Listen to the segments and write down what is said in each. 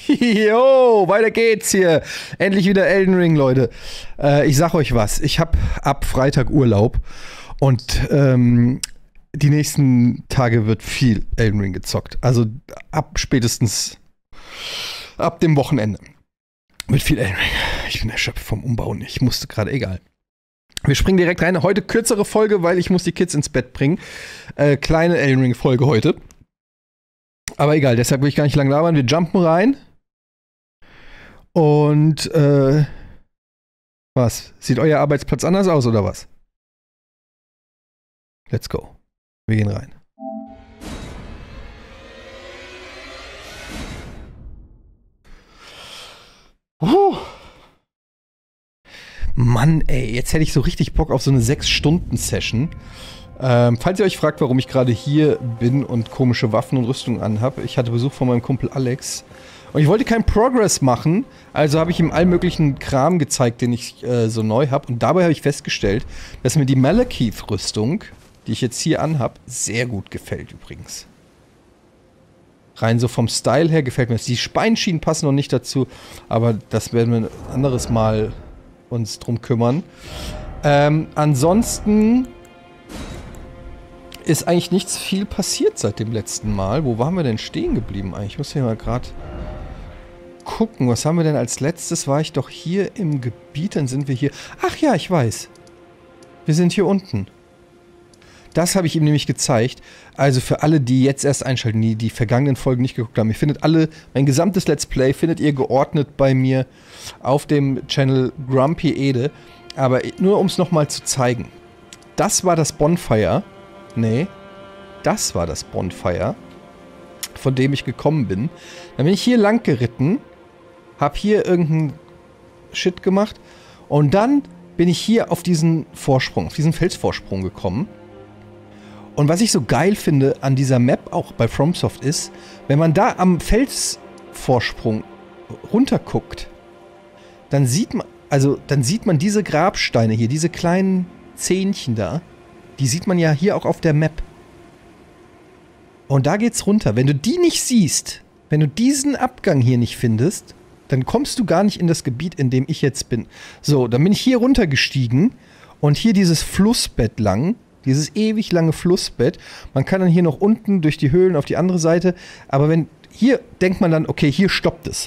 Jo, weiter geht's hier. Endlich wieder Elden Ring, Leute. Ich sag euch was, ich hab ab Freitag Urlaub und die nächsten Tage wird viel Elden Ring gezockt. Also spätestens ab dem Wochenende wird viel Elden Ring. Ich bin erschöpft vom Umbauen. Ich musste gerade, egal. Wir springen direkt rein. Heute kürzere Folge, weil ich muss die Kids ins Bett bringen. Kleine Elden Ring Folge heute. Aber egal, deshalb will ich gar nicht lang labern. Wir jumpen rein. Und, was? Sieht euer Arbeitsplatz anders aus, oder was? Let's go. Wir gehen rein. Mann, ey, jetzt hätte ich so richtig Bock auf so eine 6-Stunden-Session. Falls ihr euch fragt, warum ich gerade hier bin und komische Waffen und Rüstungen anhab, ich hatte Besuch von meinem Kumpel Alex. Und ich wollte keinen Progress machen, also habe ich ihm all möglichen Kram gezeigt, den ich so neu habe. Und dabei habe ich festgestellt, dass mir die Malekith-Rüstung, die ich jetzt hier anhab, sehr gut gefällt übrigens. Rein so vom Style her gefällt mir das. Die Speinschienen passen noch nicht dazu, aber das werden wir ein anderes Mal uns drum kümmern. Ansonsten ist eigentlich nichts viel passiert seit dem letzten Mal. Wo waren wir denn stehen geblieben eigentlich? Ich muss hier mal gerade gucken. Was haben wir denn als letztes? War ich doch hier im Gebiet, dann sind wir hier. Ach ja, ich weiß. Wir sind hier unten. Das habe ich ihm nämlich gezeigt. Also für alle, die jetzt erst einschalten, die vergangenen Folgen nicht geguckt haben. Ihr findet mein gesamtes Let's Play findet ihr geordnet bei mir auf dem Channel Grumpy Ede. Aber nur um es nochmal zu zeigen. Das war das Bonfire. Nee, das war das Bonfire, von dem ich gekommen bin. Dann bin ich hier lang geritten, hab hier irgendeinen Shit gemacht und dann bin ich hier auf diesen Vorsprung, auf diesen Felsvorsprung gekommen. Und was ich so geil finde an dieser Map, auch bei FromSoft, ist, wenn man da am Felsvorsprung runterguckt, dann sieht man diese Grabsteine hier, diese kleinen Zähnchen da, die sieht man ja hier auch auf der Map. Und da geht's runter. Wenn du die nicht siehst, wenn du diesen Abgang hier nicht findest, dann kommst du gar nicht in das Gebiet, in dem ich jetzt bin. So, dann bin ich hier runtergestiegen und hier dieses Flussbett lang, dieses ewig lange Flussbett. Man kann dann hier noch unten durch die Höhlen auf die andere Seite, aber hier denkt man dann, okay, hier stoppt es.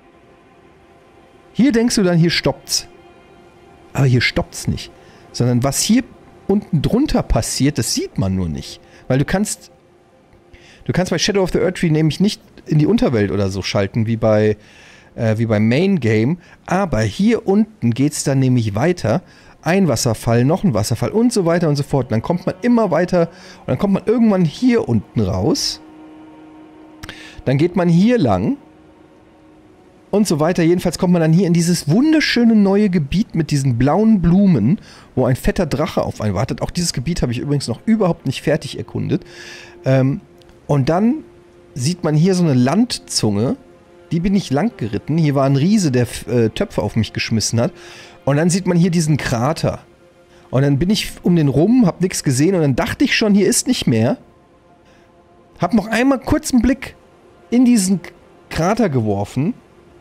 Hier denkst du dann, hier stoppt's. Aber hier stoppt's nicht. Sondern was hier unten drunter passiert, das sieht man nur nicht. Weil du kannst bei Shadow of the Erdtree nämlich nicht in die Unterwelt oder so schalten, wie beim Main Game. Aber hier unten geht es dann nämlich weiter. Ein Wasserfall, noch ein Wasserfall und so weiter und so fort. Und dann kommt man immer weiter und dann kommt man irgendwann hier unten raus. Dann geht man hier lang. Und so weiter. Jedenfalls kommt man dann hier in dieses wunderschöne neue Gebiet mit diesen blauen Blumen, wo ein fetter Drache auf einen wartet. Auch dieses Gebiet habe ich übrigens noch überhaupt nicht fertig erkundet. Und dann sieht man hier so eine Landzunge. Die bin ich lang geritten. Hier war ein Riese, der Töpfe auf mich geschmissen hat. Und dann sieht man hier diesen Krater. Und dann bin ich um den rum, habe nichts gesehen. Und dann dachte ich schon, hier ist nicht mehr. Hab noch einmal kurz einen Blick in diesen Krater geworfen.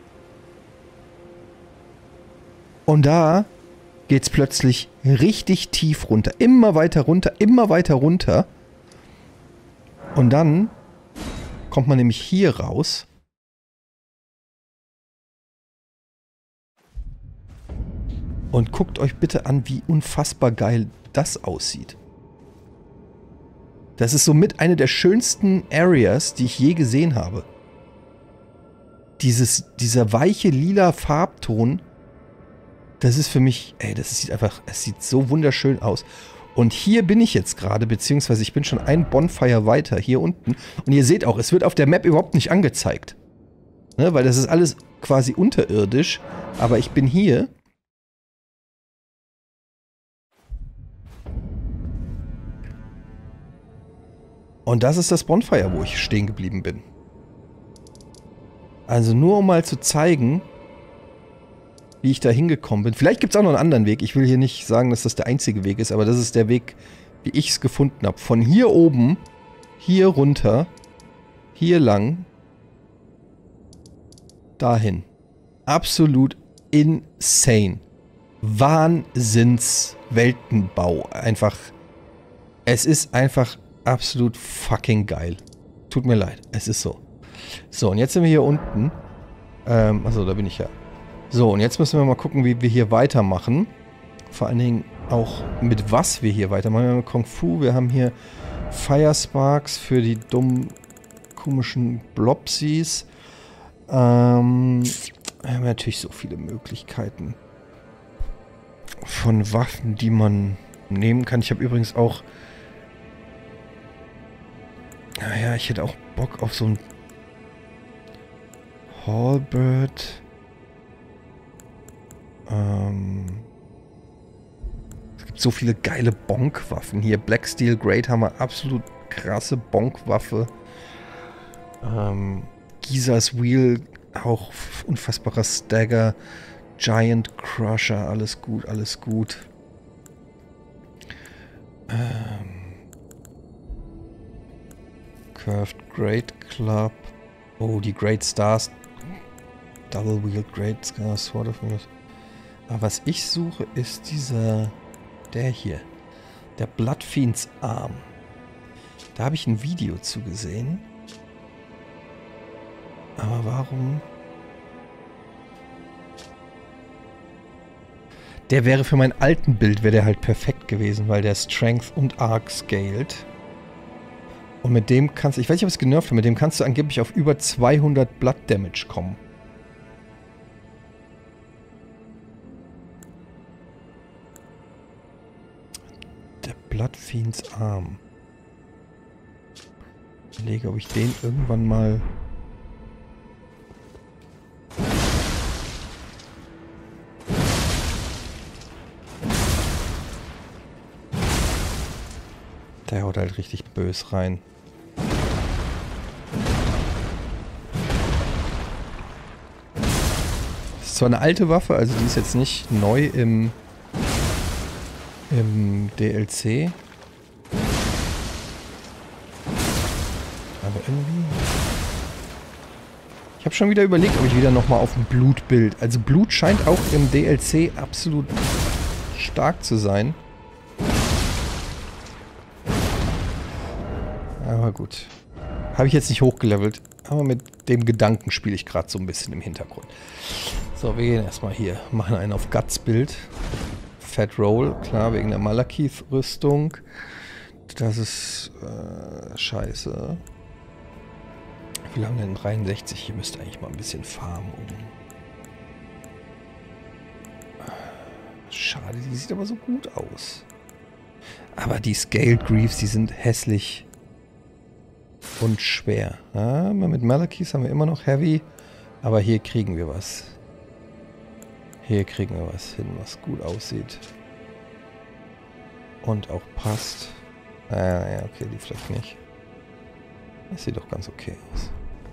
Und da geht's plötzlich richtig tief runter. Immer weiter runter, immer weiter runter. Und dann kommt man nämlich hier raus. Und guckt euch bitte an, wie unfassbar geil das aussieht. Das ist somit eine der schönsten Areas, die ich je gesehen habe. Dieser weiche lila Farbton. Das ist für mich, es sieht so wunderschön aus. Und hier bin ich jetzt gerade, beziehungsweise ich bin schon ein Bonfire weiter, hier unten. Und ihr seht auch, es wird auf der Map überhaupt nicht angezeigt. Ne, weil das ist alles quasi unterirdisch. Aber ich bin hier. Und das ist das Bonfire, wo ich stehen geblieben bin. Also nur um mal zu zeigen, wie ich da hingekommen bin. Vielleicht gibt es auch noch einen anderen Weg. Ich will hier nicht sagen, dass das der einzige Weg ist, aber das ist der Weg, wie ich es gefunden habe. Von hier oben, hier runter, hier lang dahin. Absolut insane. Wahnsinns-Weltenbau. Einfach. Es ist einfach absolut fucking geil. Tut mir leid. Es ist so. So, und jetzt sind wir hier unten. Also da bin ich ja. So, und jetzt müssen wir mal gucken, wie wir hier weitermachen. Vor allen Dingen auch mit was wir hier weitermachen. Wir haben Kung Fu, wir haben hier Fire Sparks für die dummen, komischen Blobsies. Wir haben natürlich so viele Möglichkeiten von Waffen, die man nehmen kann. Ich habe übrigens auch... Naja, ich hätte auch Bock auf so ein Halberd. Es gibt so viele geile Bonk-Waffen hier. Black Steel Great Hammer, absolut krasse Bonk-Waffe. Giza's Wheel, auch unfassbarer Stagger. Giant Crusher, alles gut, alles gut. Curved Great Club. Oh, die Great Stars. Double Wheeled Great Sword of Wheels. Aber was ich suche, ist der hier. Der Bloodfiends Arm. Da habe ich ein Video zu gesehen. Aber warum? Der wäre für mein alten Bild, wäre der halt perfekt gewesen, weil der Strength und Arc scaled. Und mit dem kannst du, ich weiß nicht, ob es genervt wird, mit dem kannst du angeblich auf über 200 Blood Damage kommen. Der Bloodfiends Arm. Ich überlege, ob ich den irgendwann mal... Der haut halt richtig bös rein. Das ist zwar eine alte Waffe, also die ist jetzt nicht neu im DLC. Aber irgendwie... Ich habe schon wieder überlegt, ob ich wieder nochmal auf ein Blutbild... Also Blut scheint auch im DLC absolut stark zu sein. Aber gut. Habe ich jetzt nicht hochgelevelt. Aber mit dem Gedanken spiele ich gerade so ein bisschen im Hintergrund. So, wir gehen erstmal hier. Machen einen auf Guts-Bild. Fat Roll, klar, wegen der Malekith-Rüstung. Das ist scheiße. Wie viel haben wir denn? 63. Hier müsste eigentlich mal ein bisschen farmen. Schade, die sieht aber so gut aus. Aber die Scaled Greaves, die sind hässlich. Und schwer. Ja, mit Malekith haben wir immer noch Heavy. Aber hier kriegen wir was. Hier kriegen wir was hin, was gut aussieht. Und auch passt. Ja, okay, die vielleicht nicht. Das sieht doch ganz okay aus.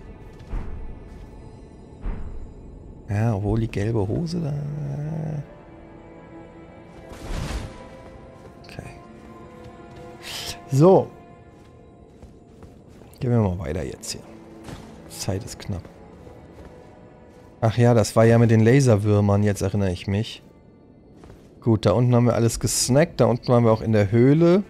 Ja, obwohl die gelbe Hose da... Okay. So. Gehen wir mal weiter jetzt hier. Zeit ist knapp. Ach ja, das war ja mit den Laserwürmern, jetzt erinnere ich mich. Gut, da unten haben wir alles gesnackt. Da unten waren wir auch in der Höhle.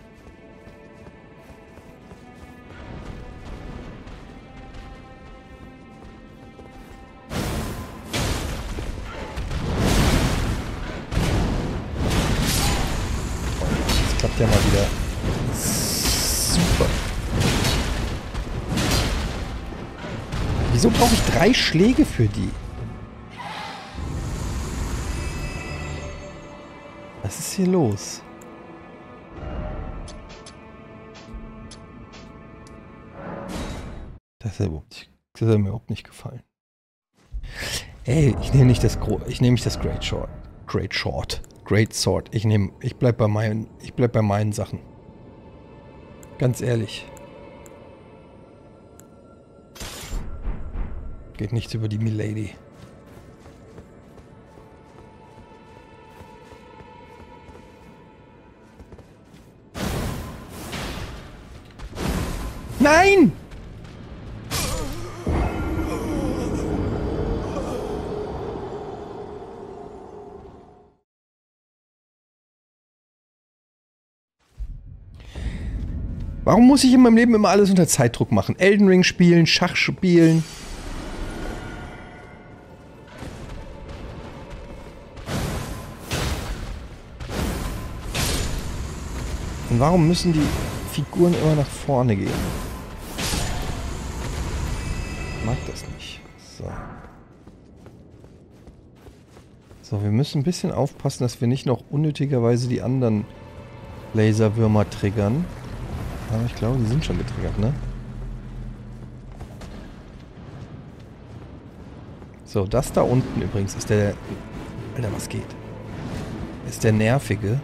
Das klappt ja mal wieder. Super. Wieso brauche ich 3 Schläge für die? Was ist hier los? Das hat mir überhaupt nicht gefallen. Ey, ich nehme nicht das Great Sword. Ich bleib bei meinen Sachen. Ganz ehrlich. Geht nichts über die Milady. Nein! Warum muss ich in meinem Leben immer alles unter Zeitdruck machen? Elden Ring spielen, Schach spielen. Und warum müssen die Figuren immer nach vorne gehen? Ich mag das nicht. So. So, wir müssen ein bisschen aufpassen, dass wir nicht noch unnötigerweise die anderen Laserwürmer triggern. Aber ich glaube, die sind schon getriggert, ne? So, das da unten übrigens ist der... Alter, was geht? Ist der nervige.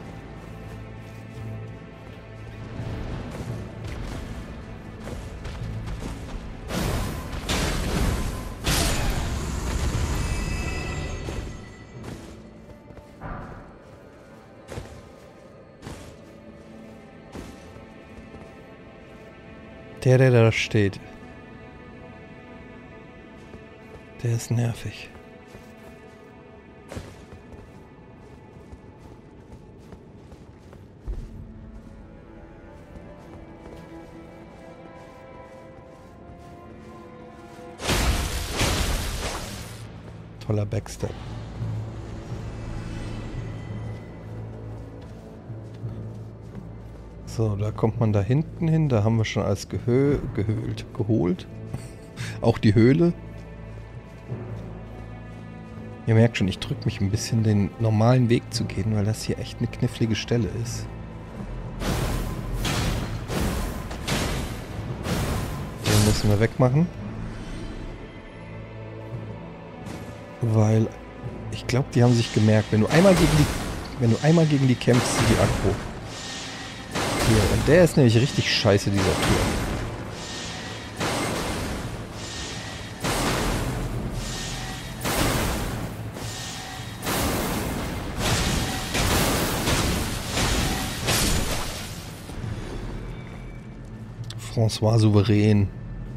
Der da steht. Der ist nervig. Toller Backstep. So, da kommt man da hinten hin. Da haben wir schon alles geholt. Auch die Höhle. Ihr merkt schon, ich drücke mich ein bisschen, den normalen Weg zu gehen, weil das hier echt eine knifflige Stelle ist. Den müssen wir wegmachen. Weil ich glaube, die haben sich gemerkt, wenn du einmal gegen die kämpfst, sind die aggro. Hier, und der ist nämlich richtig scheiße, dieser Turm. François souverän.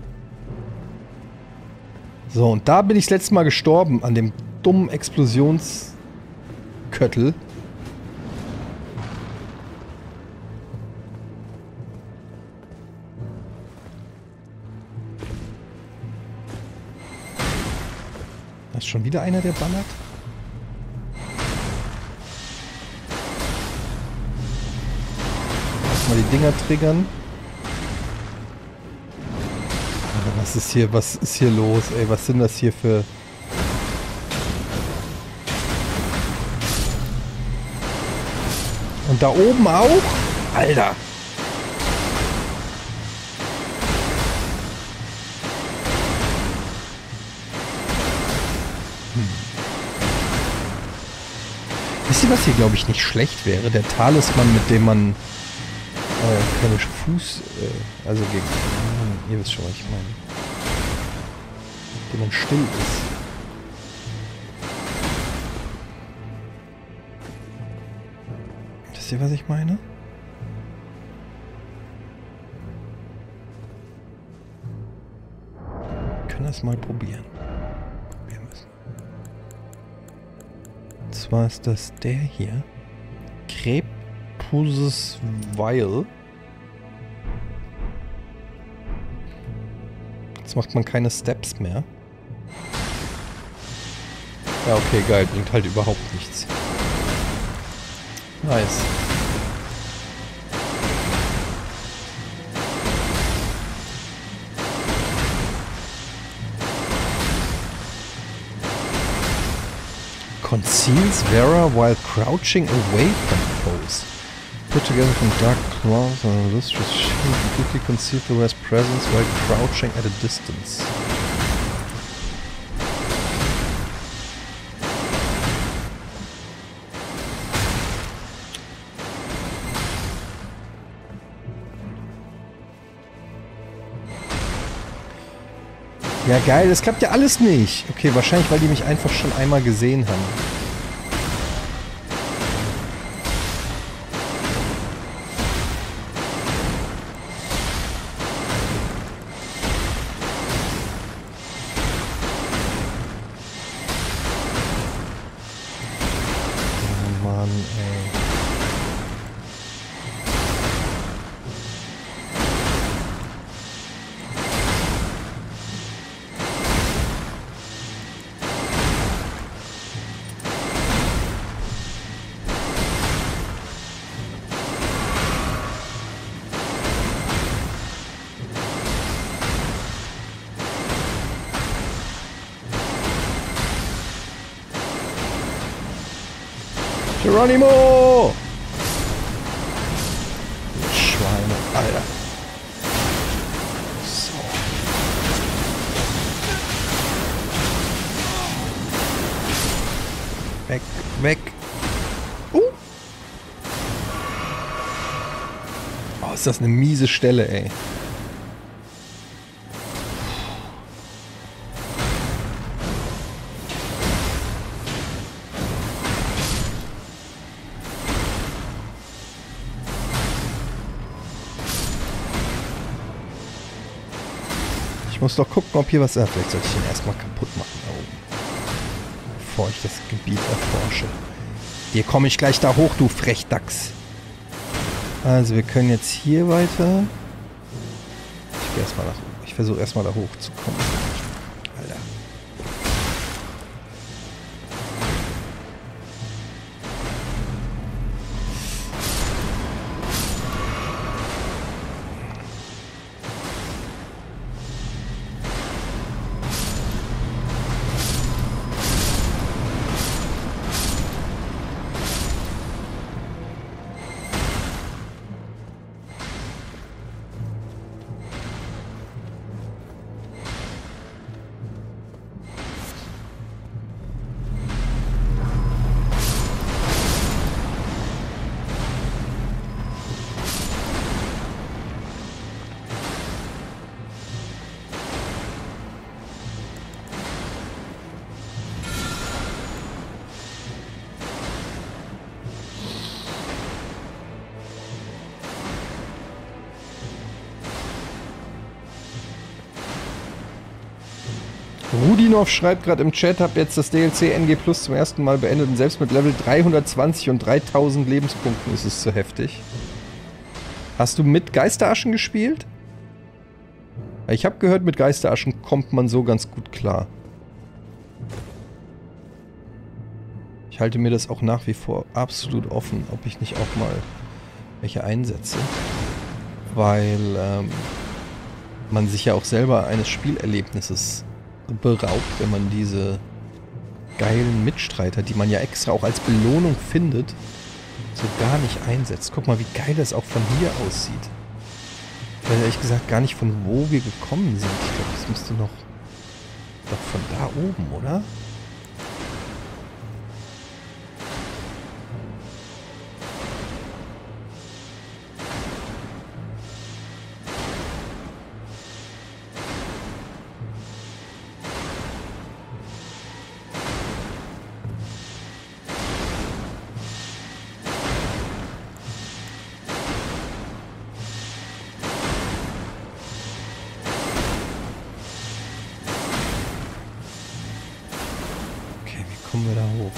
So, und da bin ich das letzte Mal gestorben, an dem dummen Explosionsköttel. Da ist schon wieder einer, der ballert. Mal die Dinger triggern. Was ist hier los, ey? Was sind das hier für... Und da oben auch? Alter! Wisst ihr, was hier, glaube ich, nicht schlecht wäre? Der Talisman, mit dem man keine Fuß... also gegen... ihr wisst schon, was ich meine. Mit dem man still ist. Wisst ihr, was ich meine? Wir können das mal probieren. Probieren müssen. Und zwar ist das der hier. Crepus's Vial. Jetzt macht man keine Steps mehr. Ja, okay, geil. Bringt halt überhaupt nichts. Nice. Conceals Vera while crouching away from foes. Put together from dark cloth and a lustrous shield, completely conceal the Vera's presence while crouching at a distance. Ja geil, das klappt ja alles nicht. Okay, wahrscheinlich, weil die mich einfach schon einmal gesehen haben. Oh Mann, ey. Geronimo! Schweine, Alter. So. Weg, weg. Oh, ist das eine miese Stelle, ey. Ich muss doch gucken, ob hier was ist. Vielleicht sollte ich den erstmal kaputt machen da oben. Bevor ich das Gebiet erforsche. Hier komme ich gleich da hoch, du Frechdachs. Also wir können jetzt hier weiter. Ich versuche erstmal da hoch zu kommen. Alter. Rudinov schreibt gerade im Chat, hab jetzt das DLC NG Plus zum ersten Mal beendet und selbst mit Level 320 und 3000 Lebenspunkten ist es zu heftig. Hast du mit Geisteraschen gespielt? Ich habe gehört, mit Geisteraschen kommt man so ganz gut klar. Ich halte mir das auch nach wie vor absolut offen, ob ich nicht auch mal welche einsetze. Weil man sich ja auch selber eines Spielerlebnisses beraubt, wenn man diese geilen Mitstreiter, die man ja extra auch als Belohnung findet, so gar nicht einsetzt. Guck mal, wie geil das auch von hier aussieht. Ich weiß ehrlich gesagt gar nicht, von wo wir gekommen sind. Ich glaube, das müsste doch von da oben, oder? Kommen wir da hoch.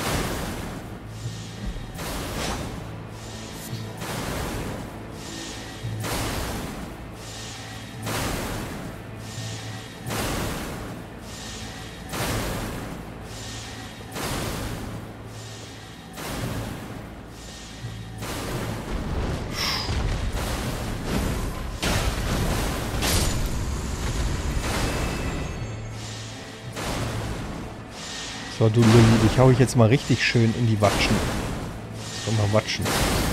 So, du Lilli, dich hau ich jetzt mal richtig schön in die Watschen. Komm mal watschen.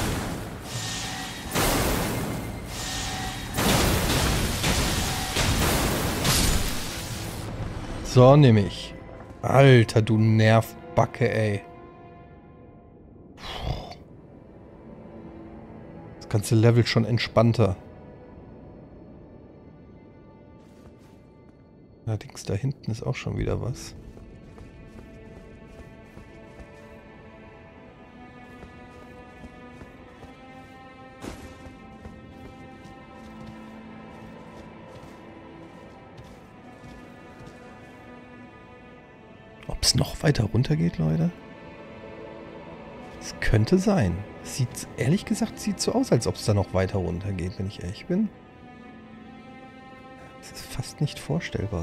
So, nehme ich. Alter, du Nervbacke, ey. Das ganze Level schon entspannter. Allerdings, da hinten ist auch schon wieder was. Ob es noch weiter runter geht, Leute? Es könnte sein. Sieht, ehrlich gesagt, sieht so aus, als ob es da noch weiter runter geht, wenn ich ehrlich bin. Das ist fast nicht vorstellbar.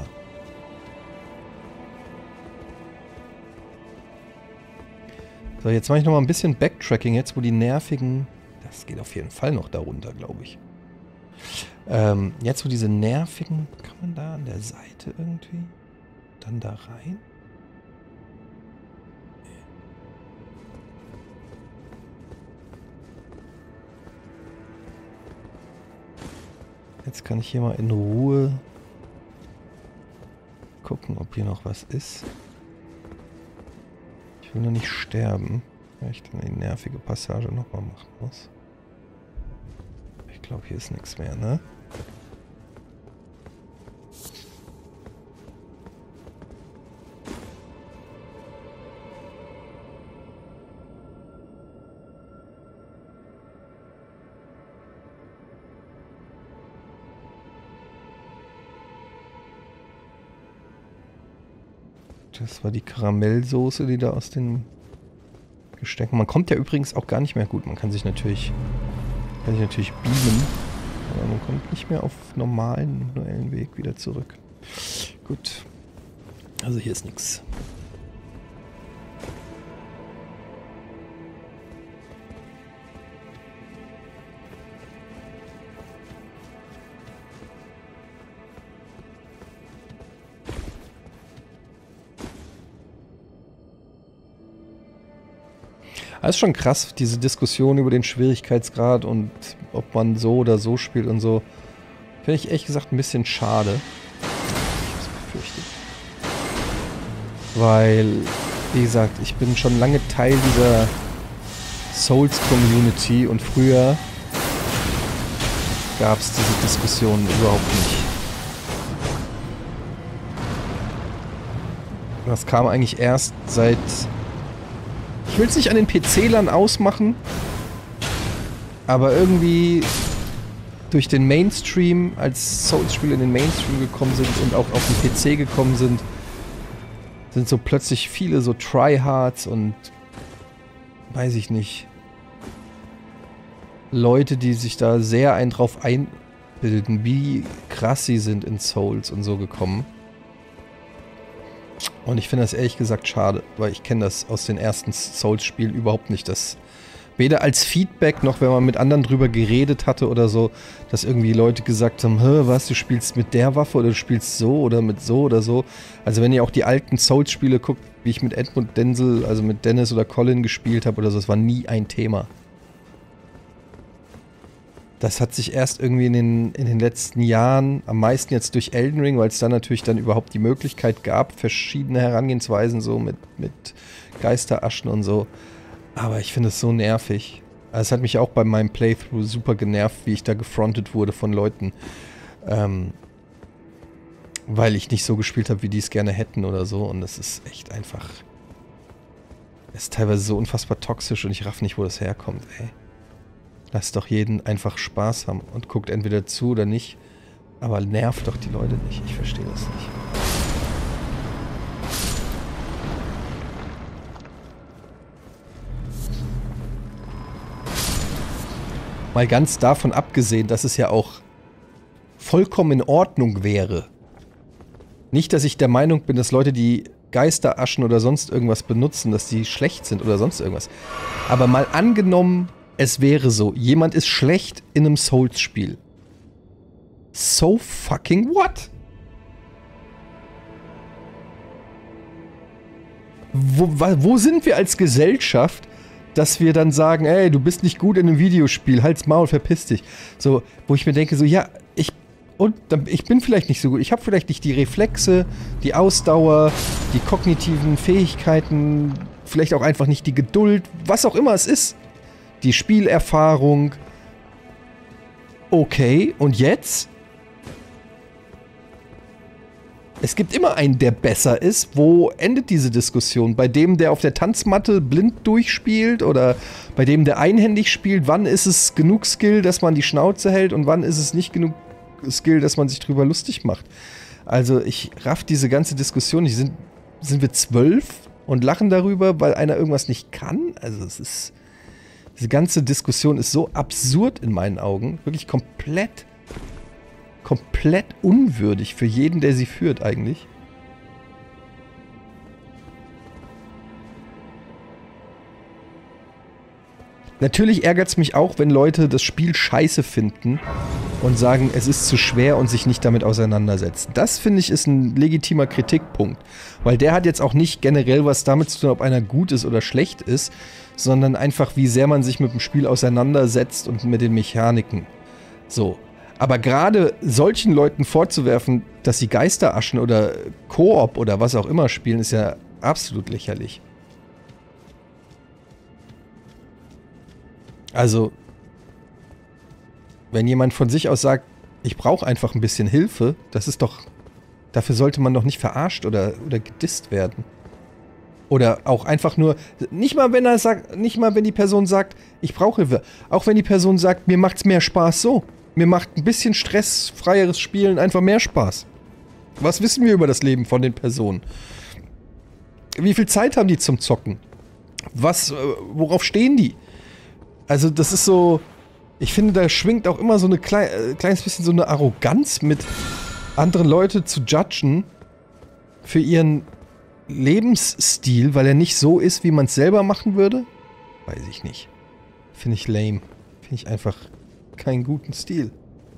So, jetzt mache ich nochmal ein bisschen Backtracking, jetzt wo die nervigen... Das geht auf jeden Fall noch da runter, glaube ich. Jetzt wo diese nervigen... Kann man da an der Seite irgendwie dann da rein? Jetzt kann ich hier mal in Ruhe gucken, ob hier noch was ist. Ich will nur nicht sterben, weil ich dann die nervige Passage nochmal machen muss. Ich glaube, hier ist nichts mehr, ne? Das war die Karamellsoße, die da aus den Gestecken... Man kommt ja übrigens auch gar nicht mehr gut. Man kann sich natürlich beamen. Aber man kommt nicht mehr auf normalen, manuellen Weg wieder zurück. Gut. Also hier ist nichts. Das ist schon krass, diese Diskussion über den Schwierigkeitsgrad und ob man so oder so spielt und so. Finde ich ehrlich gesagt ein bisschen schade. Ich hab's befürchtet. Weil, wie gesagt, ich bin schon lange Teil dieser Souls-Community und früher gab es diese Diskussion überhaupt nicht. Das kam eigentlich erst seit... Ich will es nicht an den PC-Lern ausmachen, aber irgendwie durch den Mainstream, als Souls-Spiele in den Mainstream gekommen sind und auch auf den PC gekommen sind, sind so plötzlich viele so Tryhards und weiß ich nicht, Leute, die sich da sehr drauf einbilden, wie krass sie sind in Souls und so gekommen. Und ich finde das ehrlich gesagt schade, weil ich kenne das aus den ersten Souls-Spielen überhaupt nicht, dass weder als Feedback noch wenn man mit anderen drüber geredet hatte oder so, dass irgendwie Leute gesagt haben, was, du spielst mit der Waffe oder du spielst so oder mit so oder so. Also wenn ihr auch die alten Souls-Spiele guckt, wie ich mit Edmund Denzel, also mit Dennis oder Colin gespielt habe oder so, das war nie ein Thema. Das hat sich erst irgendwie in den letzten Jahren, am meisten jetzt durch Elden Ring, weil es da natürlich dann überhaupt die Möglichkeit gab, verschiedene Herangehensweisen so mit Geisteraschen und so. Aber ich finde es so nervig. Also es hat mich auch bei meinem Playthrough super genervt, wie ich da gefrontet wurde von Leuten. Weil ich nicht so gespielt habe, wie die es gerne hätten oder so. Und das ist echt einfach... Es ist teilweise so unfassbar toxisch und ich raff nicht, wo das herkommt, ey. Lasst doch jeden einfach Spaß haben und guckt entweder zu oder nicht. Aber nervt doch die Leute nicht. Ich verstehe das nicht. Mal ganz davon abgesehen, dass es ja auch vollkommen in Ordnung wäre. Nicht, dass ich der Meinung bin, dass Leute, die Geisteraschen oder sonst irgendwas benutzen, dass die schlecht sind oder sonst irgendwas. Aber mal angenommen... Es wäre so, jemand ist schlecht in einem Souls-Spiel. So fucking what? Wo sind wir als Gesellschaft, dass wir dann sagen, ey, du bist nicht gut in einem Videospiel, halt's Maul, verpiss dich. So, wo ich mir denke, so, ja, ich bin vielleicht nicht so gut. Ich habe vielleicht nicht die Reflexe, die Ausdauer, die kognitiven Fähigkeiten, vielleicht auch einfach nicht die Geduld, was auch immer es ist. Die Spielerfahrung. Okay, und jetzt? Es gibt immer einen, der besser ist. Wo endet diese Diskussion? Bei dem, der auf der Tanzmatte blind durchspielt? Oder bei dem, der einhändig spielt? Wann ist es genug Skill, dass man die Schnauze hält? Und wann ist es nicht genug Skill, dass man sich drüber lustig macht? Also ich raff diese ganze Diskussion nicht. Sind wir 12 und lachen darüber, weil einer irgendwas nicht kann? Also es ist... Diese ganze Diskussion ist so absurd in meinen Augen. Wirklich komplett unwürdig für jeden, der sie führt eigentlich. Natürlich ärgert es mich auch, wenn Leute das Spiel scheiße finden und sagen, es ist zu schwer und sich nicht damit auseinandersetzen. Das, finde ich, ist ein legitimer Kritikpunkt. Weil der hat jetzt auch nicht generell was damit zu tun, ob einer gut ist oder schlecht ist, sondern einfach, wie sehr man sich mit dem Spiel auseinandersetzt und mit den Mechaniken. So. Aber gerade solchen Leuten vorzuwerfen, dass sie Geisteraschen oder Koop oder was auch immer spielen, ist ja absolut lächerlich. Also, wenn jemand von sich aus sagt, ich brauche einfach ein bisschen Hilfe, das ist doch... Dafür sollte man doch nicht verarscht oder gedisst werden. Oder auch einfach nur... Nicht mal, wenn die Person sagt, ich brauche Hilfe. Auch wenn die Person sagt, mir macht's mehr Spaß so. Mir macht ein bisschen stressfreieres Spielen einfach mehr Spaß. Was wissen wir über das Leben von den Personen? Wie viel Zeit haben die zum Zocken? Worauf stehen die? Also das ist so... Ich finde, da schwingt auch immer so eine kleines bisschen so eine Arroganz mit, andere Leute zu judgen für ihren Lebensstil, weil er nicht so ist, wie man es selber machen würde. Weiß ich nicht. Finde ich lame. Finde ich einfach keinen guten Stil.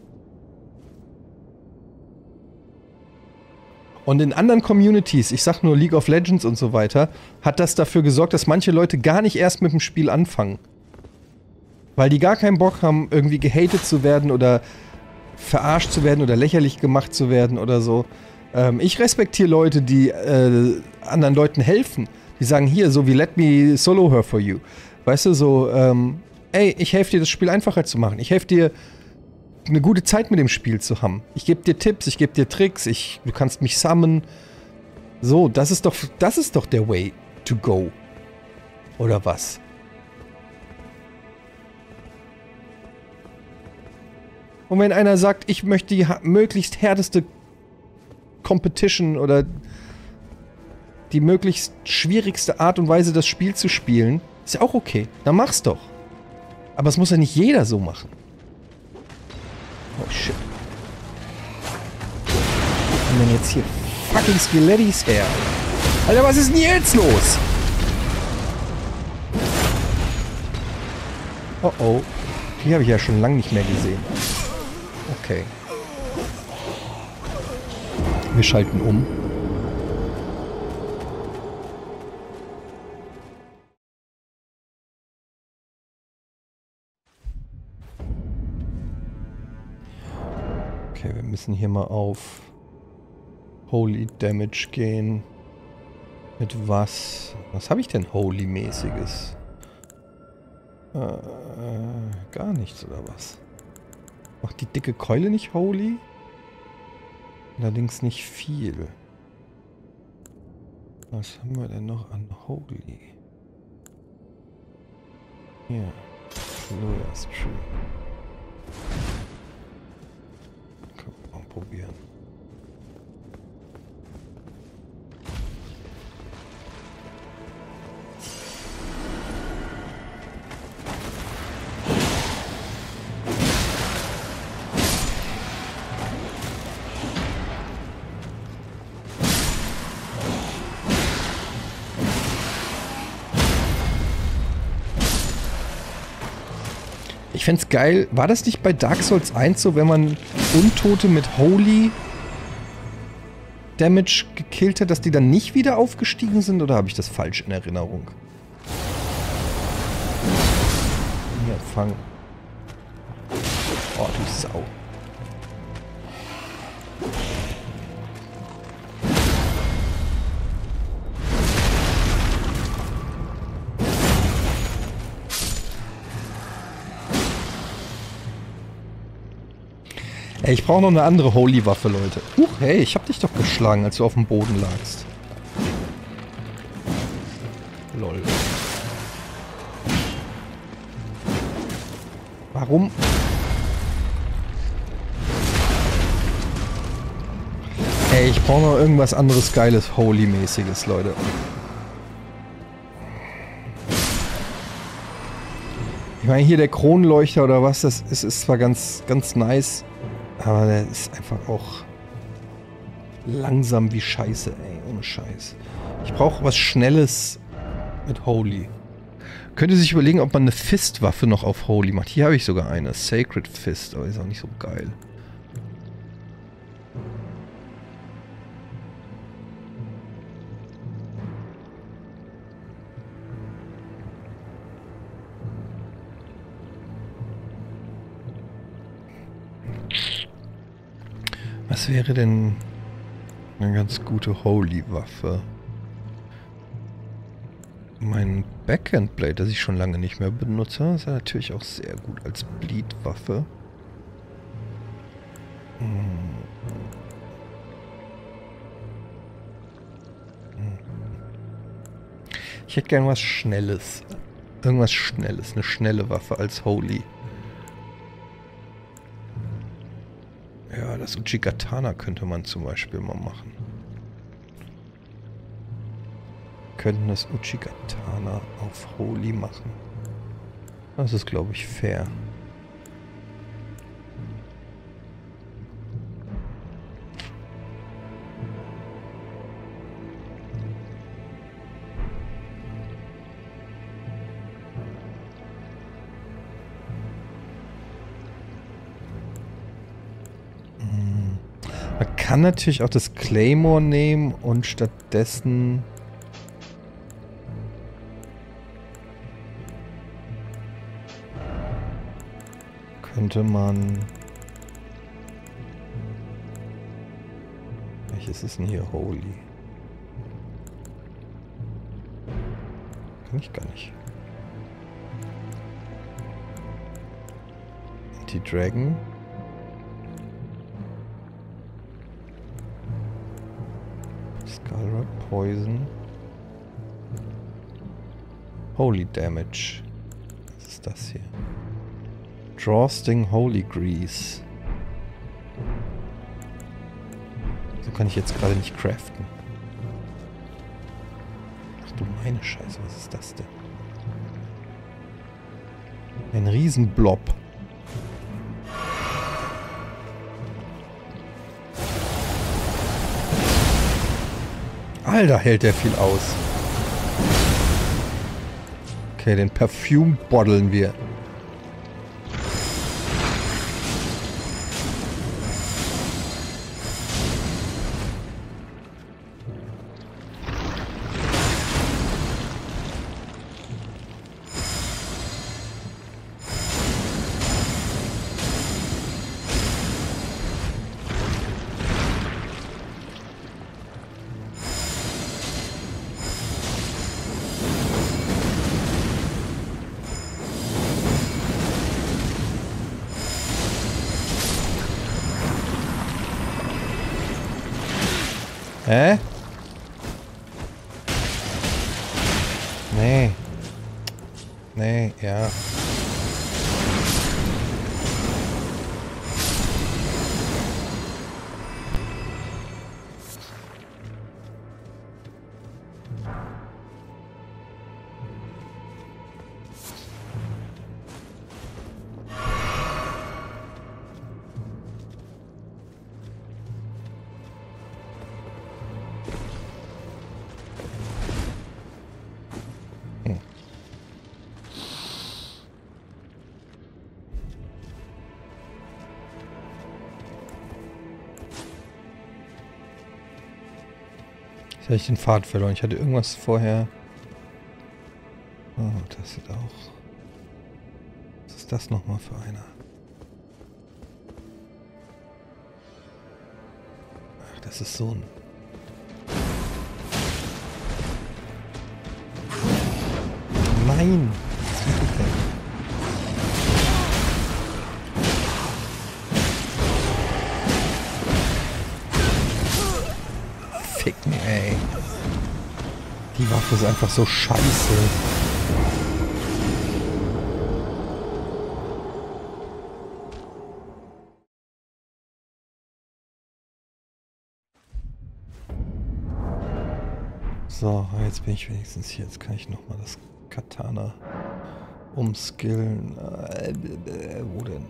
Und in anderen Communities, ich sag nur League of Legends und so weiter, hat das dafür gesorgt, dass manche Leute gar nicht erst mit dem Spiel anfangen. Weil die gar keinen Bock haben, irgendwie gehatet zu werden oder verarscht zu werden oder lächerlich gemacht zu werden oder so. Ich respektiere Leute, die anderen Leuten helfen. Die sagen, hier, so wie Let me solo her for you. Weißt du, so, ey, ich helfe dir, das Spiel einfacher zu machen. Ich helfe dir, eine gute Zeit mit dem Spiel zu haben. Ich gebe dir Tipps, ich gebe dir Tricks, du kannst mich summen. So, das ist doch der way to go. Oder was? Und wenn einer sagt, ich möchte die möglichst härteste Competition oder die möglichst schwierigste Art und Weise, das Spiel zu spielen, ist ja auch okay. Dann mach's doch. Aber es muss ja nicht jeder so machen. Oh shit. Wo kommen denn jetzt hier fucking Skelettis her? Alter, was ist denn jetzt los? Oh oh. Die habe ich ja schon lange nicht mehr gesehen. Okay. Wir schalten um. Okay, wir müssen hier mal auf Holy Damage gehen. Mit was? Was habe ich denn Holy-mäßiges? Gar nichts, oder was? Macht die dicke Keule nicht Holy? Allerdings nicht viel. Was haben wir denn noch an Holy? Hier. Loyas Tree. Können wir mal probieren. Ich fänd's geil. War das nicht bei Dark Souls 1 so, wenn man Untote mit Holy Damage gekillt hat, dass die dann nicht wieder aufgestiegen sind? Oder habe ich das falsch in Erinnerung? Hier, fang. Oh, du Sau. Ey, ich brauche noch eine andere Holy-Waffe, Leute. Hey, ich hab dich doch geschlagen, als du auf dem Boden lagst. Lol. Warum? Ey, ich brauche noch irgendwas anderes Geiles, Holy-mäßiges, Leute. Ich meine, hier der Kronleuchter oder was, das ist zwar ganz nice, aber der ist einfach auch langsam wie Scheiße, ey, ohne Scheiß. Ich brauche was Schnelles mit Holy. Könnte sich überlegen, ob man eine Fistwaffe noch auf Holy macht. Hier habe ich sogar eine, Sacred Fist, aber ist auch nicht so geil. Was wäre denn eine ganz gute Holy-Waffe? Mein Backhand-Blade, das ich schon lange nicht mehr benutze, ist ja natürlich auch sehr gut als Bleed-Waffe. Ich hätte gern was Schnelles. Irgendwas Schnelles. Eine schnelle Waffe als Holy. Ja, das Uchigatana könnte man zum Beispiel mal machen. Könnten das Uchigatana auf Holy machen. Das ist, glaube ich, fair. Man kann natürlich auch das Claymore nehmen und stattdessen könnte man... Welches ist denn hier Holy? Kann ich gar nicht. Anti-Dragon. Skullrod, Poison. Holy Damage. Was ist das hier? Drawsting Holy Grease. So kann ich jetzt gerade nicht craften. Ach du meine Scheiße, was ist das denn? Ein Riesenblob. Alter, hält der viel aus. Okay, den Perfume boddeln wir. Hä? Nee. Nee, ja. Jetzt habe ich den Pfad verloren. Ich hatte irgendwas vorher... Oh, das sieht auch... Was ist das nochmal für einer? Ach, das ist so ein... Nein! Was tut das denn? Ficken, ey. Die Waffe ist einfach so scheiße. So, jetzt bin ich wenigstens hier. Jetzt kann ich nochmal das Katana umskillen. Wo denn?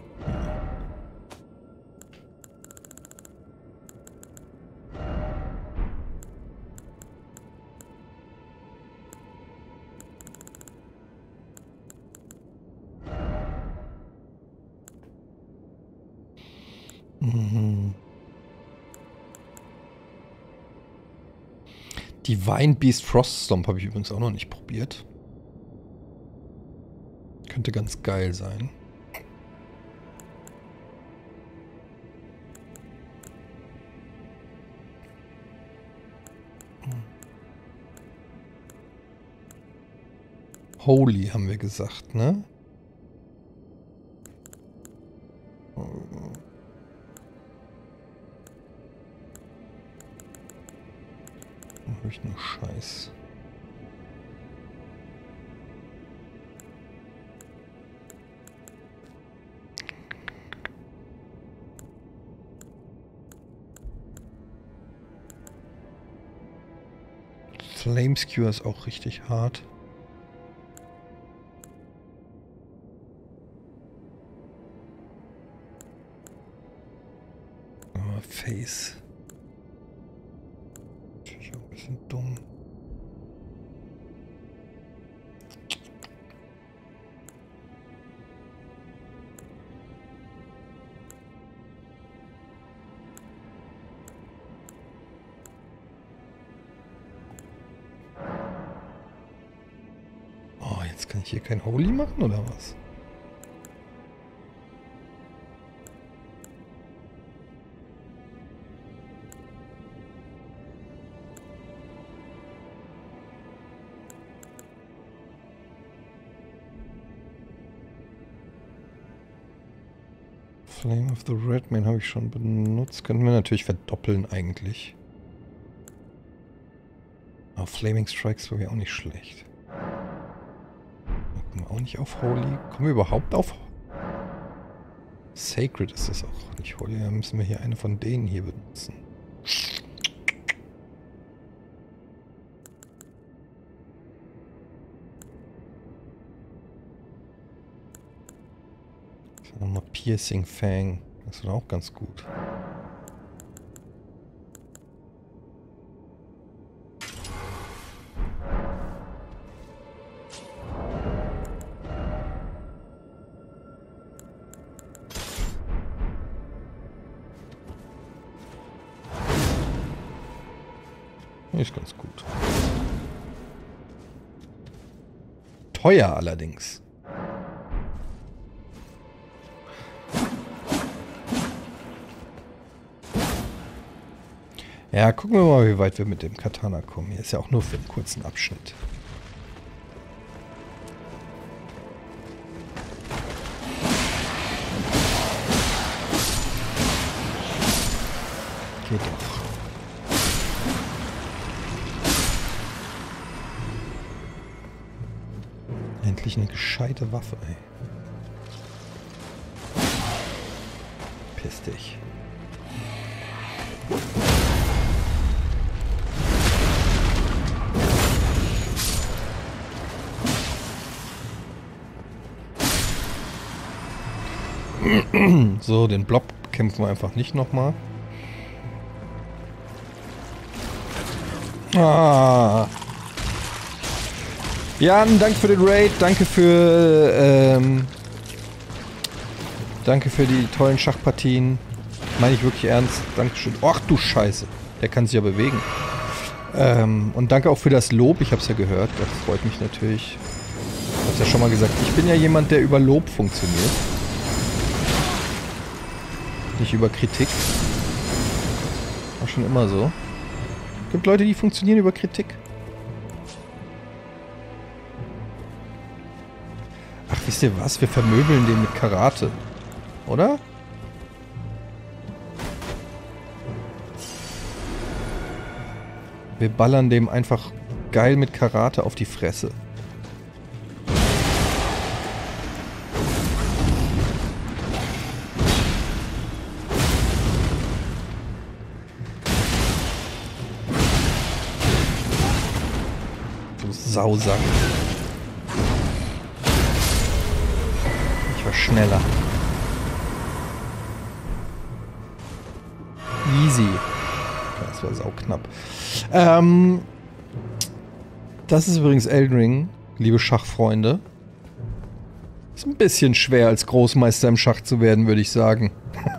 Divine Beast Froststomp habe ich übrigens auch noch nicht probiert. Könnte ganz geil sein. Holy, haben wir gesagt, ne? Dann habe ich nur Scheiß. Flameskewer ist auch richtig hart. Aber Face. Natürlich auch ein bisschen dumm. Jetzt kann ich hier kein Holy machen, oder was? Flame of the Redman habe ich schon benutzt. Könnten wir natürlich verdoppeln eigentlich. Aber Flaming Strikes wäre auch nicht schlecht. Kommen wir auch nicht auf Holy. Kommen wir überhaupt auf... Sacred ist das auch nicht Holy. Da müssen wir hier eine von denen hier benutzen. Nochmal Piercing Fang. Das wird auch ganz gut. Ist ganz gut. Teuer allerdings. Ja, gucken wir mal, wie weit wir mit dem Katana kommen. Hier ist ja auch nur für einen kurzen Abschnitt. Geht doch. Endlich eine gescheite Waffe, ey. Piss dich. So, den Blob kämpfen wir einfach nicht nochmal. Ah. Jan, danke für den Raid, danke für die tollen Schachpartien. Meine ich wirklich ernst. Dankeschön. Ach du Scheiße. Der kann sich ja bewegen. Und danke auch für das Lob. Ich habe es ja gehört. Das freut mich natürlich. Ich habe es ja schon mal gesagt. Ich bin ja jemand, der über Lob funktioniert. Nicht über Kritik. War schon immer so. Es gibt Leute, die funktionieren über Kritik. Ach, wisst ihr was? Wir vermöbeln den mit Karate. Oder? Wir ballern dem einfach geil mit Karate auf die Fresse. Du Sausack. Ich war schneller. Easy. Das war sauknapp. Das ist übrigens Elden Ring, liebe Schachfreunde. Ist ein bisschen schwer, als Großmeister im Schach zu werden, würde ich sagen.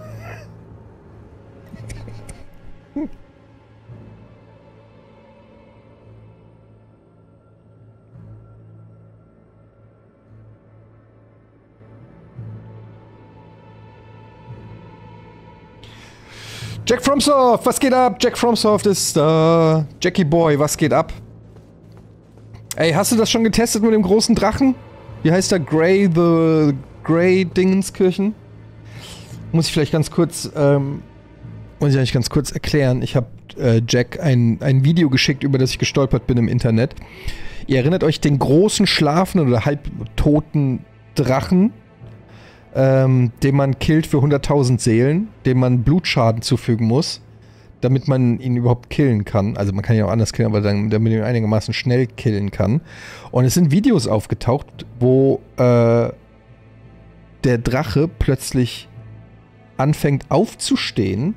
Jack FromSoft, was geht ab? Jack FromSoft ist da. Jackie Boy, was geht ab? Ey, hast du das schon getestet mit dem großen Drachen? Wie heißt der? Grey Dingenskirchen? Muss ich vielleicht ganz kurz, muss ich eigentlich ganz kurz erklären. Ich habe Jack ein Video geschickt, über das ich gestolpert bin im Internet. Ihr erinnert euch den großen schlafenden oder halbtoten Drachen, den man killt für 100.000 Seelen, dem man Blutschaden zufügen muss, damit man ihn überhaupt killen kann. Also man kann ihn auch anders killen, aber dann, damit man ihn einigermaßen schnell killen kann. Und es sind Videos aufgetaucht, wo der Drache plötzlich anfängt aufzustehen.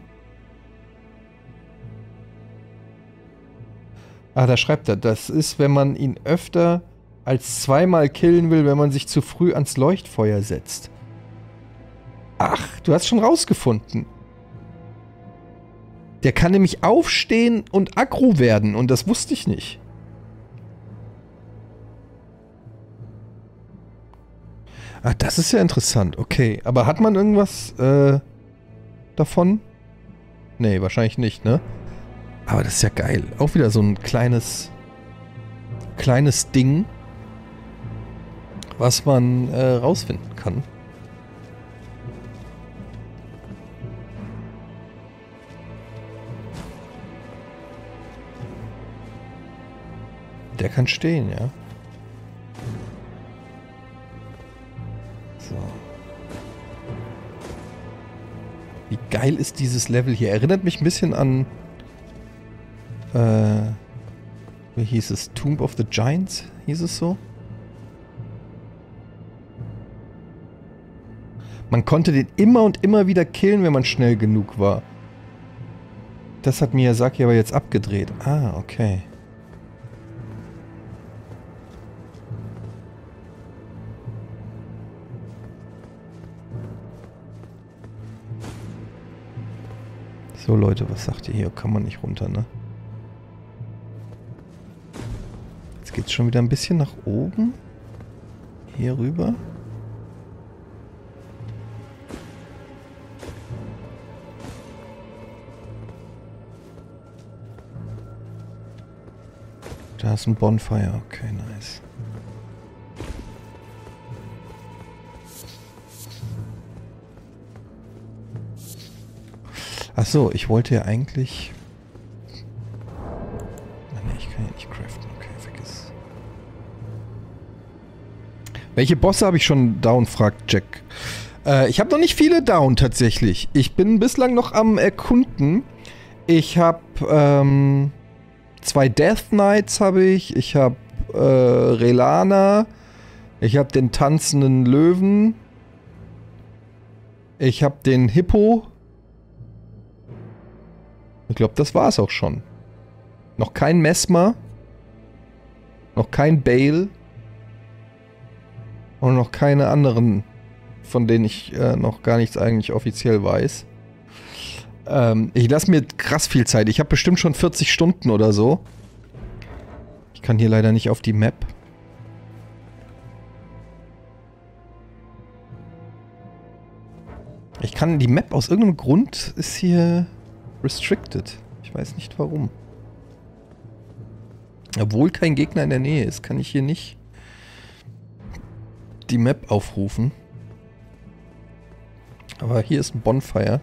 Ah, da schreibt er, das ist, wenn man ihn öfter als zweimal killen will, wenn man sich zu früh ans Leuchtfeuer setzt. Ach, du hast schon rausgefunden. Der kann nämlich aufstehen und aggro werden und das wusste ich nicht. Ah, das ist ja interessant. Okay, aber hat man irgendwas davon? Nee, wahrscheinlich nicht, ne? Aber das ist ja geil. Auch wieder so ein kleines Ding, was man rausfinden kann. Der kann stehen, ja. So. Wie geil ist dieses Level hier? Erinnert mich ein bisschen an wie hieß es? Tomb of the Giants? Hieß es so? Man konnte den immer und immer wieder killen, wenn man schnell genug war. Das hat Miyazaki aber jetzt abgedreht. Ah, okay. So Leute, was sagt ihr hier? Kann man nicht runter, ne? Jetzt geht's schon wieder ein bisschen nach oben. Hier rüber. Da ist ein Bonfire. Okay, nice. Ach so, ich wollte ja eigentlich... Nee, ich kann ja nicht craften. Okay, vergiss. Welche Bosse habe ich schon down, fragt Jack. Ich habe noch nicht viele down, tatsächlich. Ich bin bislang noch am Erkunden. Ich habe 2 Death Knights habe ich. Ich habe Relana. Ich habe den tanzenden Löwen. Ich habe den Hippo. Ich glaube, das war es auch schon. Noch kein Mesmer. Noch kein Bale. Und noch keine anderen, von denen ich noch gar nichts eigentlich offiziell weiß. Ich lasse mir krass viel Zeit. Ich habe bestimmt schon 40 Stunden oder so. Ich kann hier leider nicht auf die Map. Ich kann die Map aus irgendeinem Grund ist hier restricted. Ich weiß nicht warum. Obwohl kein Gegner in der Nähe ist, kann ich hier nicht die Map aufrufen. Aber hier ist ein Bonfire.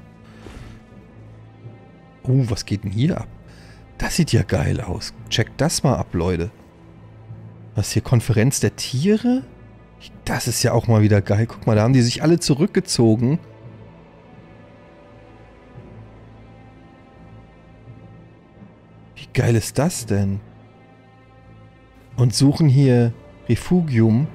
Was geht denn hier ab? Das sieht ja geil aus. Checkt das mal ab, Leute. Was hier? Konferenz der Tiere? Das ist ja auch mal wieder geil. Guck mal, da haben die sich alle zurückgezogen. Wie geil ist das denn? Und suchen hier Refugium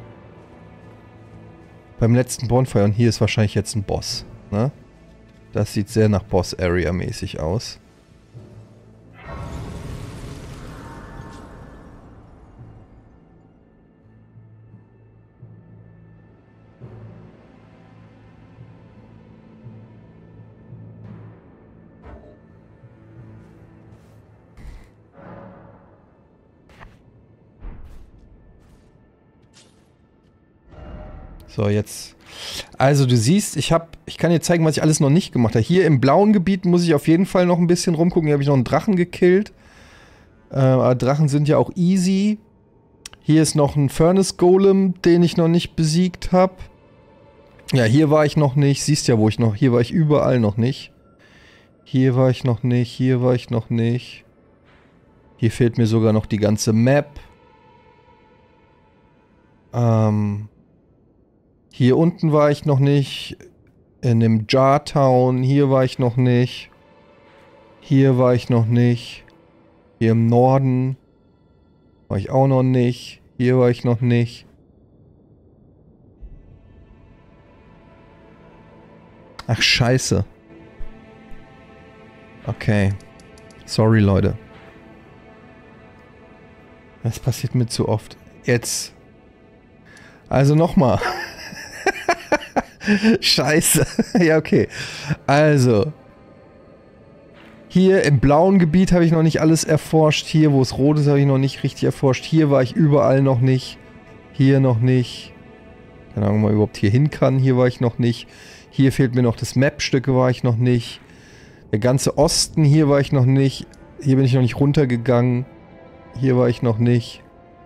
beim letzten Bonfire. Und hier ist wahrscheinlich jetzt ein Boss. Ne? Das sieht sehr nach Boss-Area-mäßig aus. So, jetzt. Also du siehst, ich kann dir zeigen, was ich alles noch nicht gemacht habe. Hier im blauen Gebiet muss ich auf jeden Fall noch ein bisschen rumgucken. Hier habe ich noch einen Drachen gekillt. Aber Drachen sind ja auch easy. Hier ist noch ein Furnace Golem, den ich noch nicht besiegt habe. Ja, hier war ich noch nicht. Siehst ja, wo ich noch... Hier war ich überall noch nicht. Hier war ich noch nicht. Hier war ich noch nicht. Hier fehlt mir sogar noch die ganze Map. Hier unten war ich noch nicht. In dem Jar Town. Hier war ich noch nicht. Hier war ich noch nicht. Hier im Norden war ich auch noch nicht. Hier war ich noch nicht. Ach, scheiße. Okay. Sorry, Leute. Das passiert mir zu oft. Jetzt. Also nochmal. Scheiße. Ja, okay. Also. Hier im blauen Gebiet habe ich noch nicht alles erforscht. Hier, wo es rot ist, habe ich noch nicht richtig erforscht. Hier war ich überall noch nicht. Hier noch nicht. Keine Ahnung, ob man überhaupt hier hin kann. Hier war ich noch nicht. Hier fehlt mir noch das Map-Stück, war ich noch nicht. Der ganze Osten, hier war ich noch nicht. Hier bin ich noch nicht runtergegangen. Hier war ich noch nicht.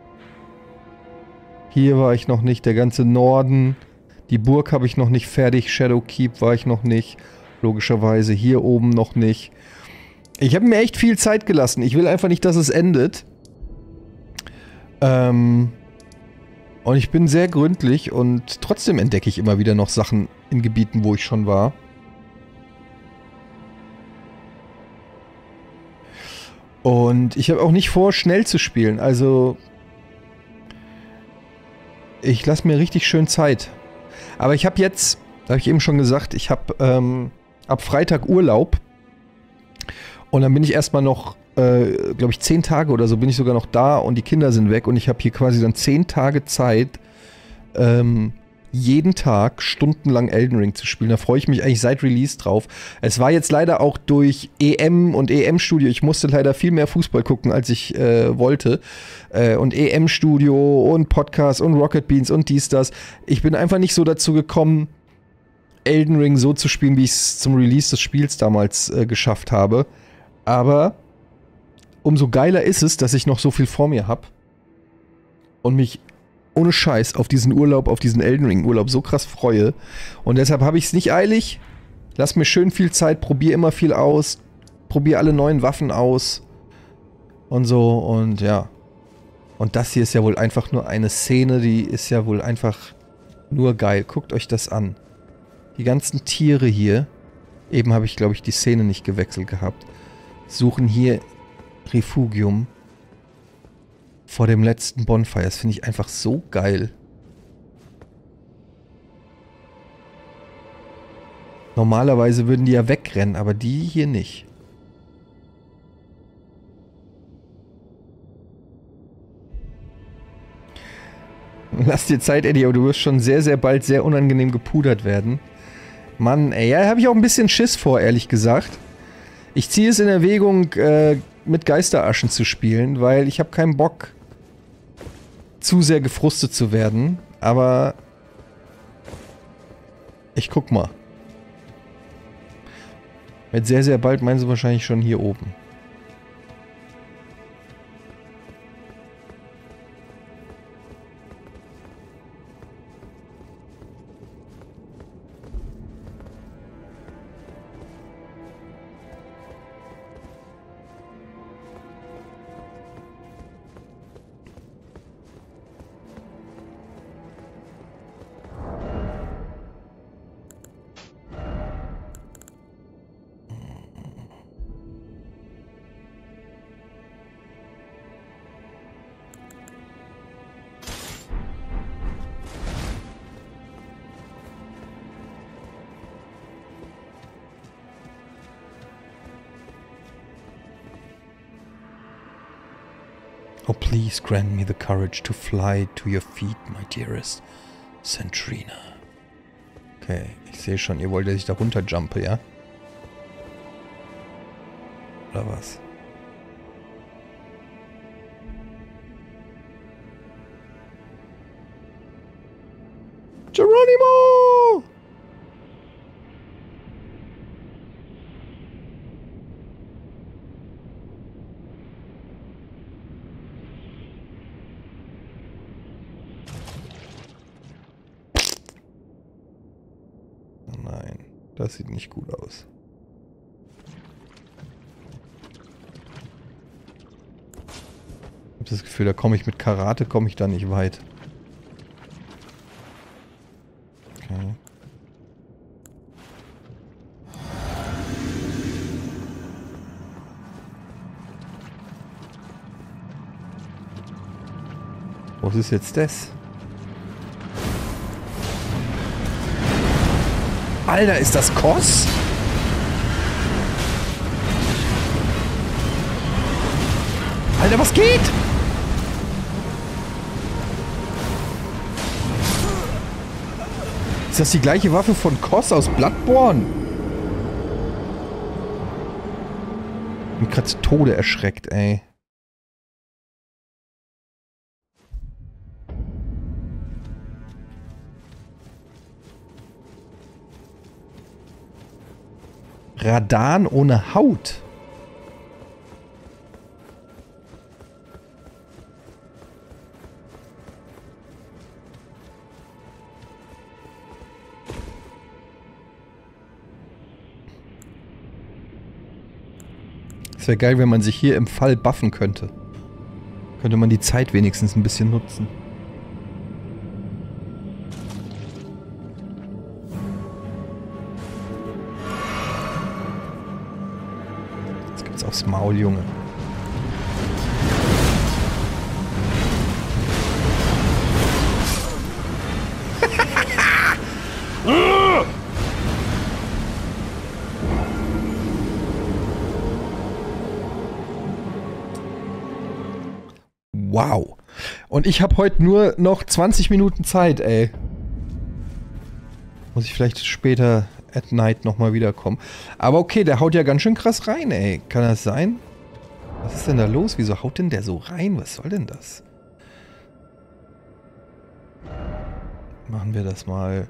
Hier war ich noch nicht. Der ganze Norden. Die Burg habe ich noch nicht fertig. Shadowkeep war ich noch nicht. Logischerweise hier oben noch nicht. Ich habe mir echt viel Zeit gelassen. Ich will einfach nicht, dass es endet. Und ich bin sehr gründlich und trotzdem entdecke ich immer wieder noch Sachen in Gebieten, wo ich schon war. Und ich habe auch nicht vor, schnell zu spielen. Also ich lasse mir richtig schön Zeit. Aber ich habe jetzt, habe ich eben schon gesagt, ich habe ab Freitag Urlaub. Und dann bin ich erstmal noch, glaube ich, 10 Tage oder so bin ich sogar noch da und die Kinder sind weg. Und ich habe hier quasi dann 10 Tage Zeit, jeden Tag stundenlang Elden Ring zu spielen. Da freue ich mich eigentlich seit Release drauf. Es war jetzt leider auch durch EM und EM-Studio. Ich musste leider viel mehr Fußball gucken, als ich wollte. Und EM-Studio und Podcast und Rocket Beans und dies, das. Ich bin einfach nicht so dazu gekommen, Elden Ring so zu spielen, wie ich es zum Release des Spiels damals geschafft habe. Aber umso geiler ist es, dass ich noch so viel vor mir habe und mich ohne Scheiß auf diesen Urlaub, auf diesen Elden Ring Urlaub so krass freue. Und deshalb habe ich es nicht eilig. Lass mir schön viel Zeit, probiere immer viel aus, probiere alle neuen Waffen aus und so und ja. Und das hier ist ja wohl einfach nur eine Szene, die ist ja wohl einfach nur geil. Guckt euch das an. Die ganzen Tiere hier, eben habe ich, glaube ich, die Szene nicht gewechselt gehabt, suchen hier Refugium vor dem letzten Bonfire. Das finde ich einfach so geil. Normalerweise würden die ja wegrennen, aber die hier nicht. Lass dir Zeit, Eddie, aber du wirst schon sehr, sehr bald sehr unangenehm gepudert werden. Mann, ey, ja, habe ich auch ein bisschen Schiss vor, ehrlich gesagt. Ich ziehe es in Erwägung, mit Geisteraschen zu spielen, weil ich habe keinen Bock, zu sehr gefrustet zu werden. Aber ich guck mal. Mit sehr, sehr bald meinen sie wahrscheinlich schon hier oben. Oh, please grant me the courage to fly to your feet, my dearest Centrina. Okay, ich sehe schon, ihr wollt, dass ich da runterjumpe, ja? Oder was? Geronimo! Das sieht nicht gut aus. Ich habe das Gefühl, da komme ich mit Karate, komme ich da nicht weit. Okay. Was ist jetzt das? Alter, ist das Koss? Alter, was geht? Ist das die gleiche Waffe von Koss aus Bloodborne? Ich bin gerade zu Tode erschreckt, ey. Radan ohne Haut. Es wäre geil, wenn man sich hier im Fall buffen könnte. Könnte man die Zeit wenigstens ein bisschen nutzen. Jetzt gibt's aufs Maul, Junge. Wow. Und ich habe heute nur noch 20 Minuten Zeit, ey. Muss ich vielleicht später at night nochmal wiederkommen. Aber okay, der haut ja ganz schön krass rein, ey. Kann das sein? Was ist denn da los? Wieso haut denn der so rein? Was soll denn das? Machen wir das mal.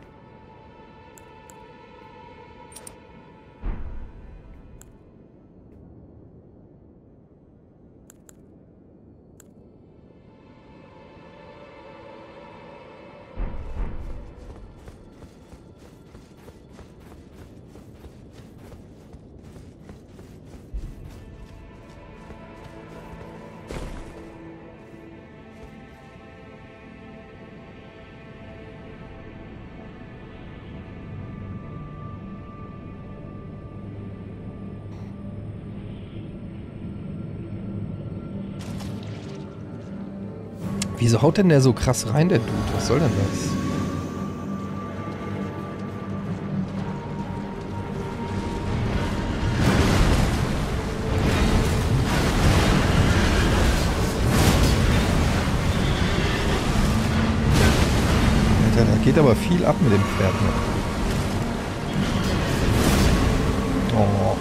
Wieso haut denn der so krass rein, der Dude? Was soll denn das? Alter, da geht aber viel ab mit dem Pferd noch. Oh.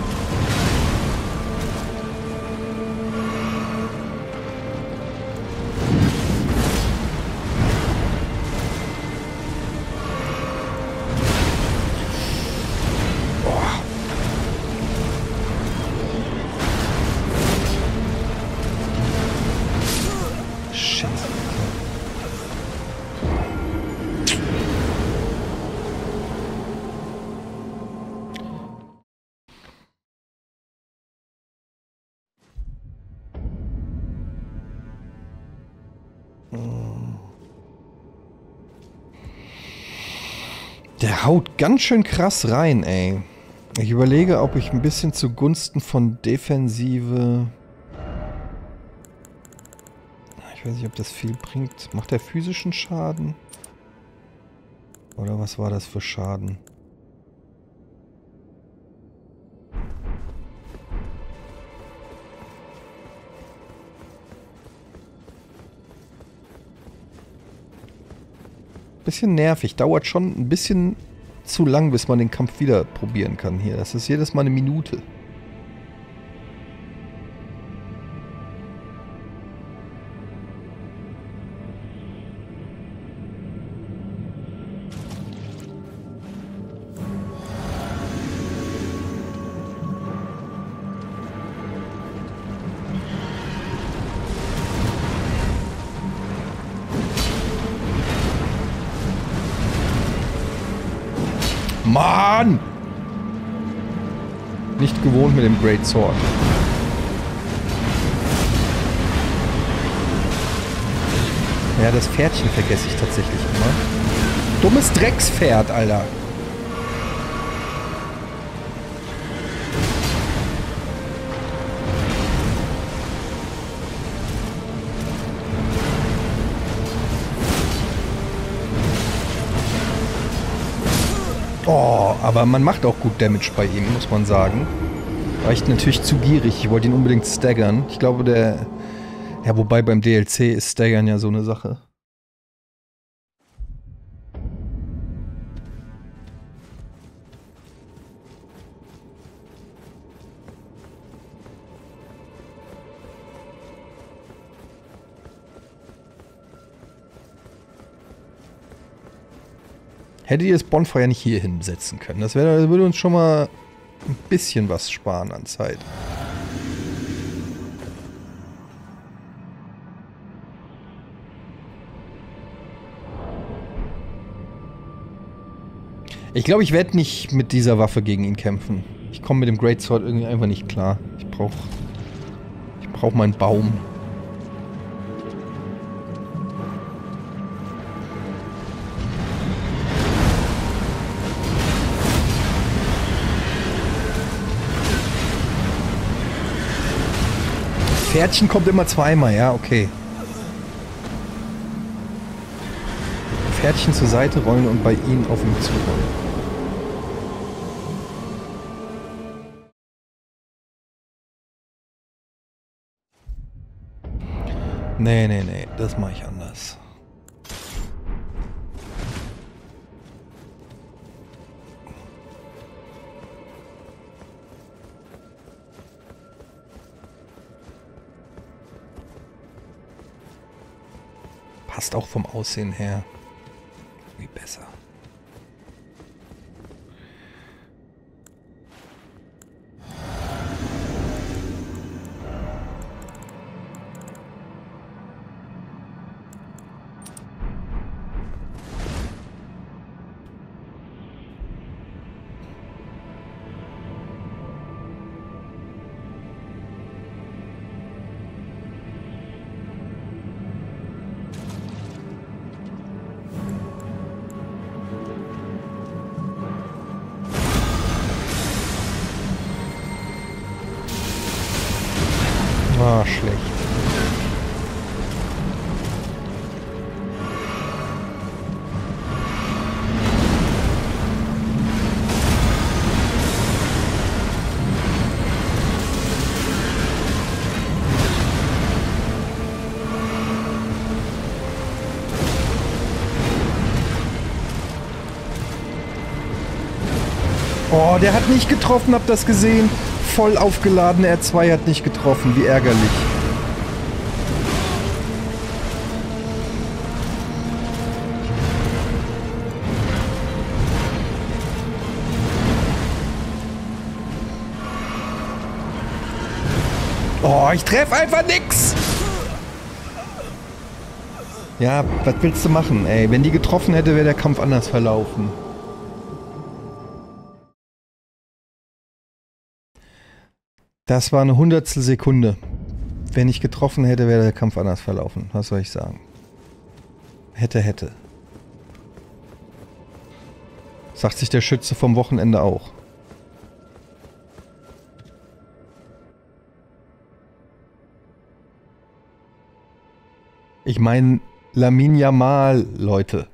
Der haut ganz schön krass rein, ey. Ich überlege, ob ich ein bisschen zugunsten von Defensive... Ich weiß nicht, ob das viel bringt. Macht der physischen Schaden? Oder was war das für Schaden? Bisschen nervig. Dauert schon ein bisschen zu lang, bis man den Kampf wieder probieren kann hier. Das ist jedes Mal eine Minute. Mann! nicht gewohnt mit dem Great Sword. Ja, das Pferdchen vergesse ich tatsächlich immer. Dummes Dreckspferd, Alter. Oh, aber man macht auch gut Damage bei ihm, muss man sagen. War ich natürlich zu gierig. Ich wollte ihn unbedingt staggern. Ich glaube, der... Ja, wobei beim DLC ist Staggern ja so eine Sache. Hätte ihr das Bonfire nicht hier hinsetzen können. Das würde uns schon mal ein bisschen was sparen an Zeit. Ich glaube, ich werde nicht mit dieser Waffe gegen ihn kämpfen. Ich komme mit dem Great Sword irgendwie einfach nicht klar. Ich brauch meinen Baum. Pferdchen kommt immer zweimal, ja, okay. Pferdchen zur Seite rollen und bei ihm auf ihn zurollen. Nee, das mache ich anders. Passt auch vom Aussehen her. Wie besser. War schlecht. Oh, der hat nicht getroffen, habt das gesehen? Voll aufgeladen, R2 hat nicht getroffen, wie ärgerlich. Oh, ich treffe einfach nix! Ja, was willst du machen, ey? Wenn die getroffen hätte, wäre der Kampf anders verlaufen. Das war eine Hundertstel Sekunde. Wenn ich getroffen hätte, wäre der Kampf anders verlaufen. Was soll ich sagen? Hätte. Sagt sich der Schütze vom Wochenende auch. Ich meine, Lamine Yamal, Leute.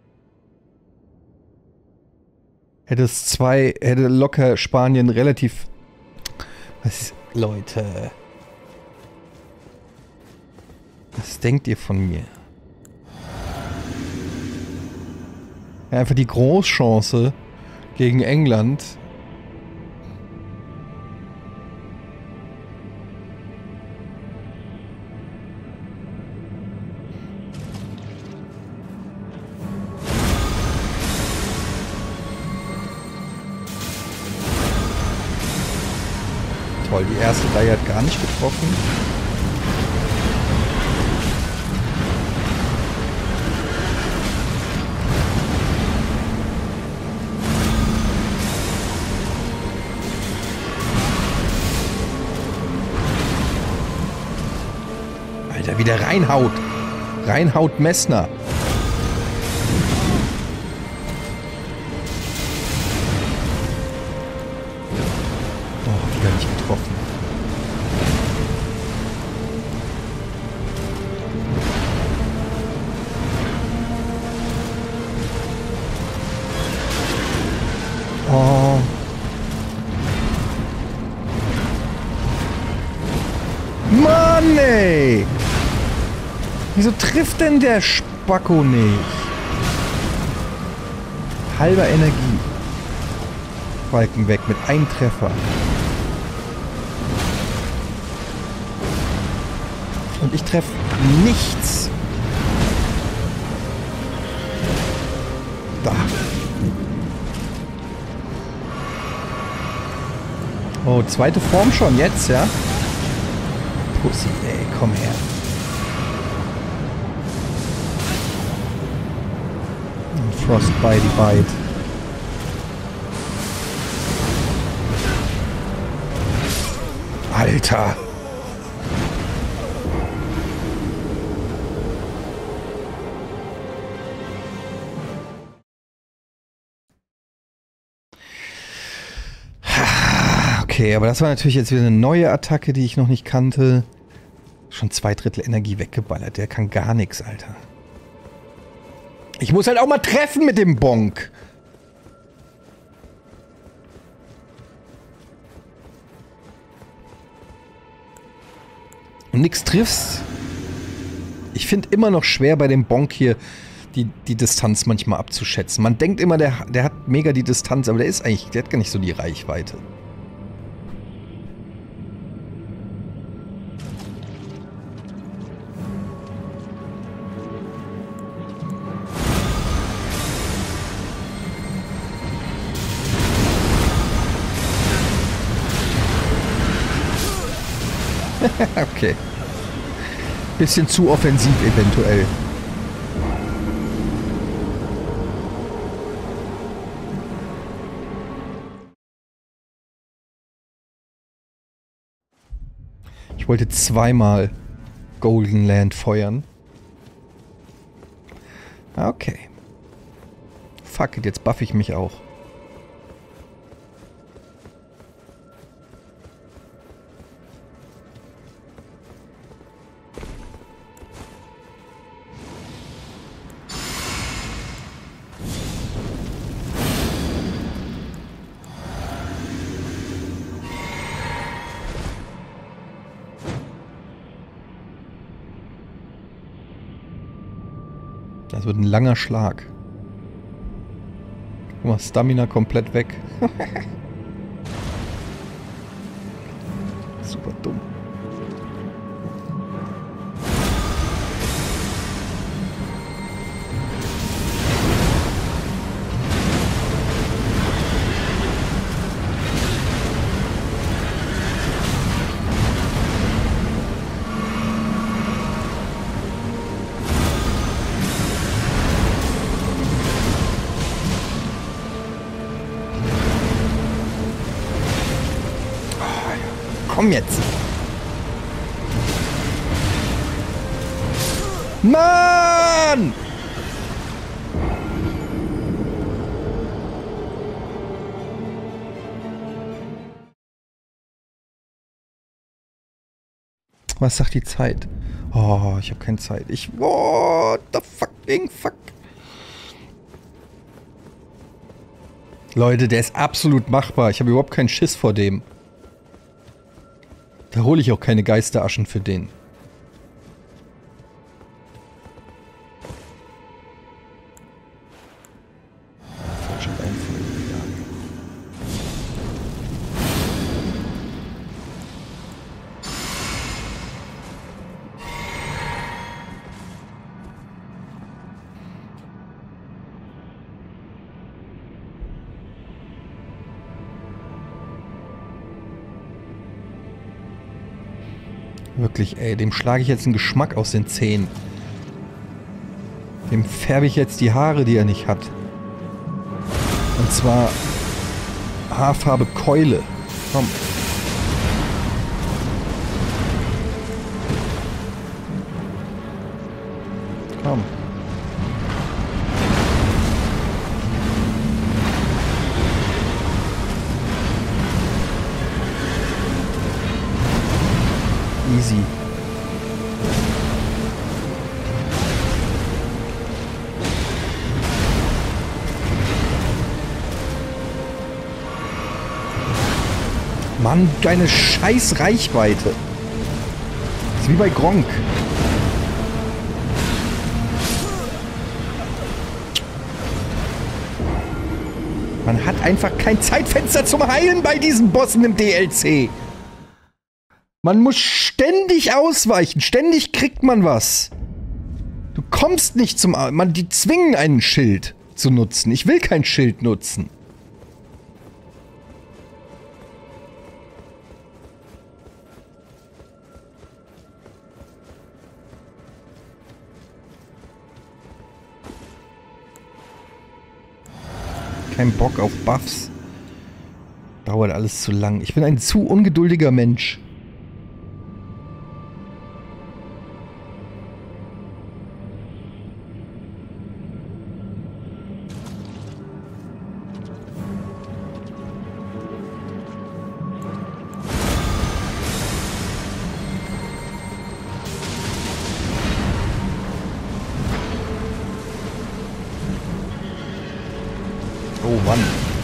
Hätte locker Spanien relativ... Was, Leute? Was denkt ihr von mir? Ja, einfach die Großchance gegen England. Toll, die erste Reihe hat gar nicht getroffen. reinhaut. Reinhaut Messner. Oh, wieder nicht getroffen. Oh. Mann, ey! Wieso trifft denn der Spacko nicht? Halber Energie. Balken weg mit einem Treffer. Und ich treffe nichts. Da. Oh, zweite Form schon jetzt, ja? Pussy, ey, komm her. Frostbite, Bite. Alter. Okay, aber das war natürlich jetzt wieder eine neue Attacke, die ich noch nicht kannte. Schon 2/3 Energie weggeballert. Der kann gar nichts, Alter. Ich muss halt auch mal treffen mit dem Bonk. Und nix triffst. Ich finde immer noch schwer bei dem Bonk hier die Distanz manchmal abzuschätzen. Man denkt immer, der hat mega die Distanz, aber der hat gar nicht so die Reichweite. Okay. Bisschen zu offensiv eventuell. Ich wollte zweimal Golden Land feuern. Okay. Fuck it, jetzt buff ich mich auch. Das wird ein langer Schlag. Guck mal, Stamina komplett weg. Super dumm. Komm jetzt! Mann! Was sagt die Zeit? Oh, ich habe keine Zeit. What the fucking fuck? Leute, der ist absolut machbar. Ich habe überhaupt keinen Schiss vor dem. Da hole ich auch keine Geisteraschen für den. Falsche Reihenfolge, ja. Wirklich, ey, dem schlage ich jetzt einen Geschmack aus den Zähnen. Dem färbe ich jetzt die Haare, die er nicht hat. Und zwar Haarfarbe Keule. Komm. Mann, deine scheiß Reichweite. Ist wie bei Gronkh. Man hat einfach kein Zeitfenster zum Heilen bei diesen Bossen im DLC. Man muss ständig ausweichen. Ständig kriegt man was. Du kommst nicht zum... die zwingen einen Schild zu nutzen. Ich will kein Schild nutzen. Kein Bock auf Buffs. Dauert alles zu lang. Ich bin ein zu ungeduldiger Mensch. Oh Mann.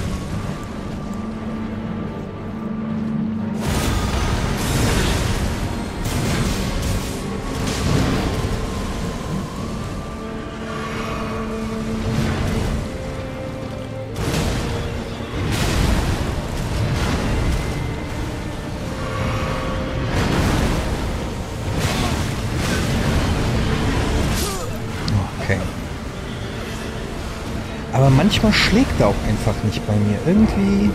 Okay. Aber manchmal schlägt er auch einfach nicht bei mir. Irgendwie...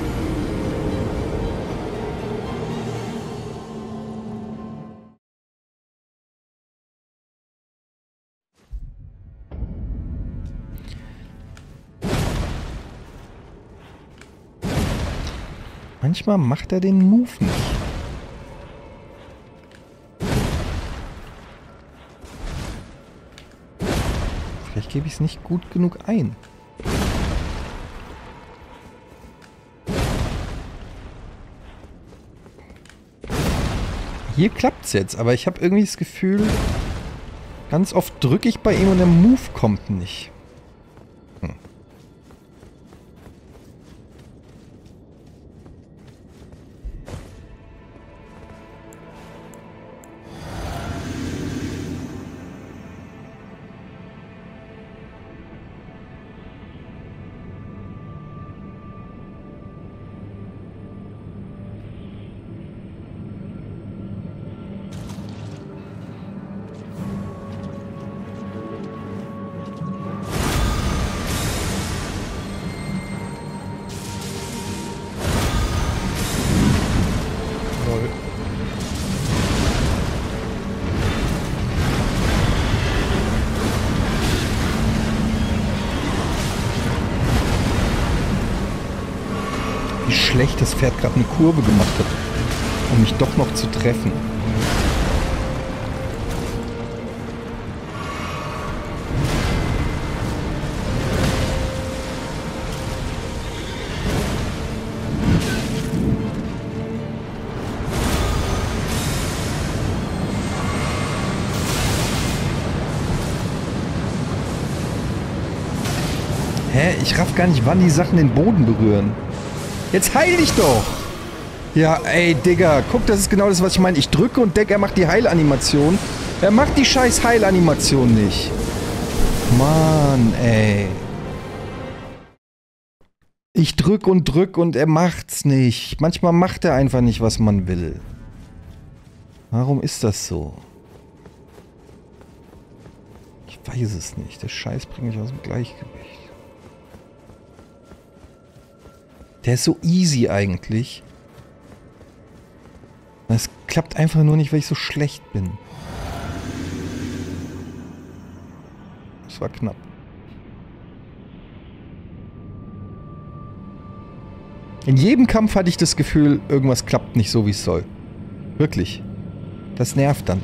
Manchmal macht er den Move nicht. Vielleicht gebe ich es nicht gut genug ein. Hier klappt es jetzt, aber ich habe irgendwie das Gefühl, ganz oft drücke ich bei ihm und der Move kommt nicht. Wie schlecht das Pferd gerade eine Kurve gemacht hat, um mich doch noch zu treffen. Hä? Ich raff gar nicht, wann die Sachen den Boden berühren. Jetzt heil dich doch! Ja, ey, Digga, guck, das ist genau das, was ich meine. Ich drücke und denke, er macht die Heilanimation. Er macht die scheiß Heilanimation nicht. Mann, ey. Ich drück und er macht's nicht. Manchmal macht er einfach nicht, was man will. Warum ist das so? Ich weiß es nicht. Der Scheiß bringt mich aus dem Gleichgewicht. Der ist so easy eigentlich. Das klappt einfach nur nicht, weil ich so schlecht bin. Das war knapp. In jedem Kampf hatte ich das Gefühl, irgendwas klappt nicht so, wie es soll. Wirklich. Das nervt dann.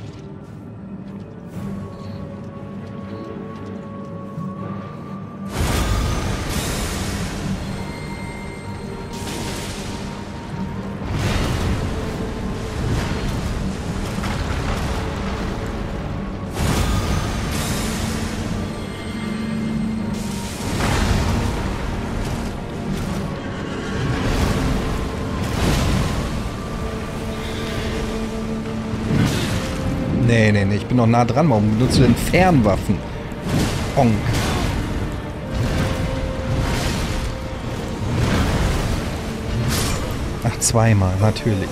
Nee, nee, nee, ich bin noch nah dran. Warum benutzt du denn Fernwaffen? Onk. Ach, zweimal, natürlich.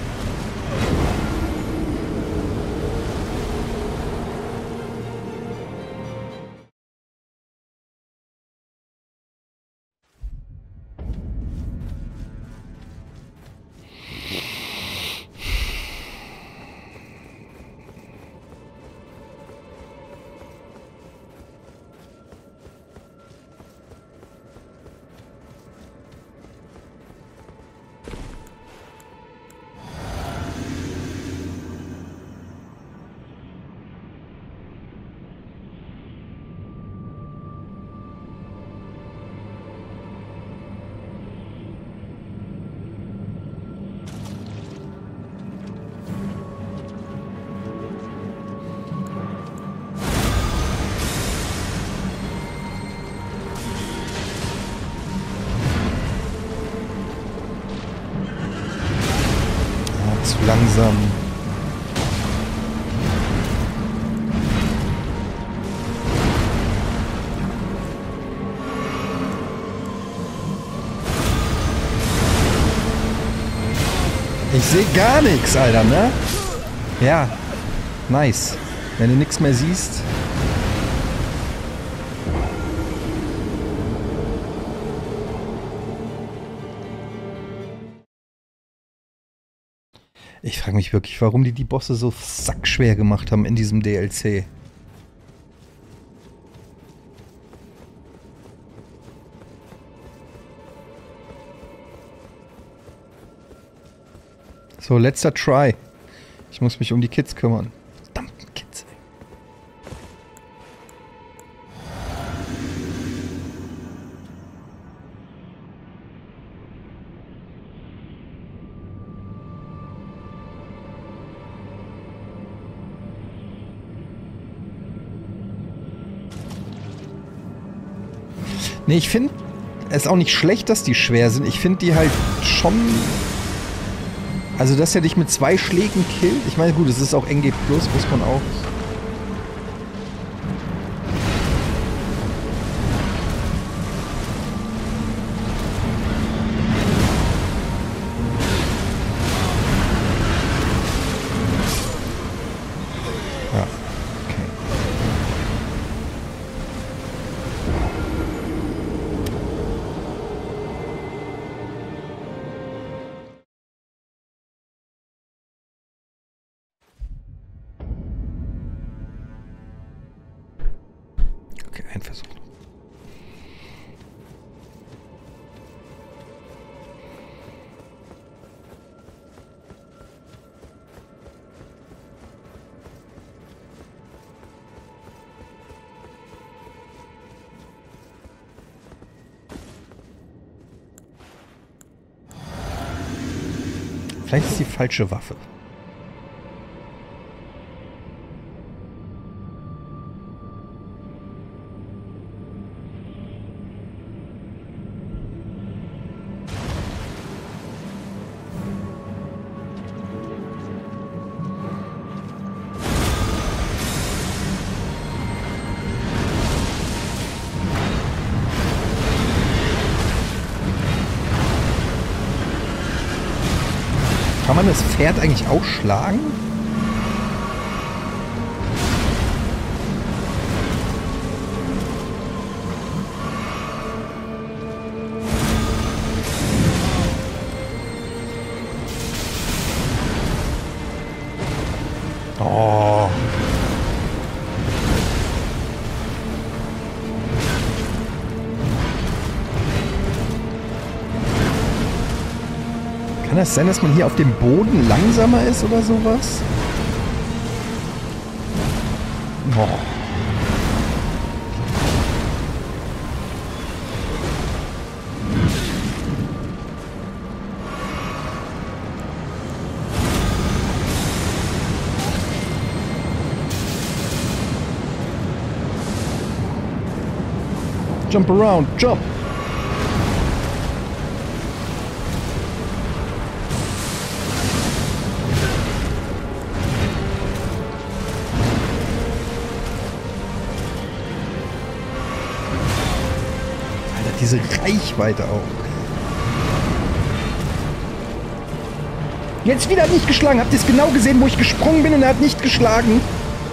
Zu langsam. Ich sehe gar nichts, Alter, ne? Ja, nice. Wenn du nichts mehr siehst. Ich frage mich wirklich, warum die Bosse so sackschwer gemacht haben in diesem DLC. So, letzter Try. Ich muss mich um die Kids kümmern. Verdammten Kids. Nee, ich finde es auch nicht schlecht, dass die schwer sind. Ich finde die halt schon... Also, dass er dich mit 2 Schlägen killt. Ich meine, gut, es ist auch NG+, muss man auch... Ja, okay. Okay, ein Versuch. Vielleicht ist die falsche Waffe. Kann man das Pferd eigentlich auch schlagen? Oh. Kann das sein, dass man hier auf dem Boden langsamer ist oder sowas? Oh. Jump around, jump! Diese Reichweite auch. Jetzt wieder nicht geschlagen. Habt ihr es genau gesehen, wo ich gesprungen bin und er hat nicht geschlagen?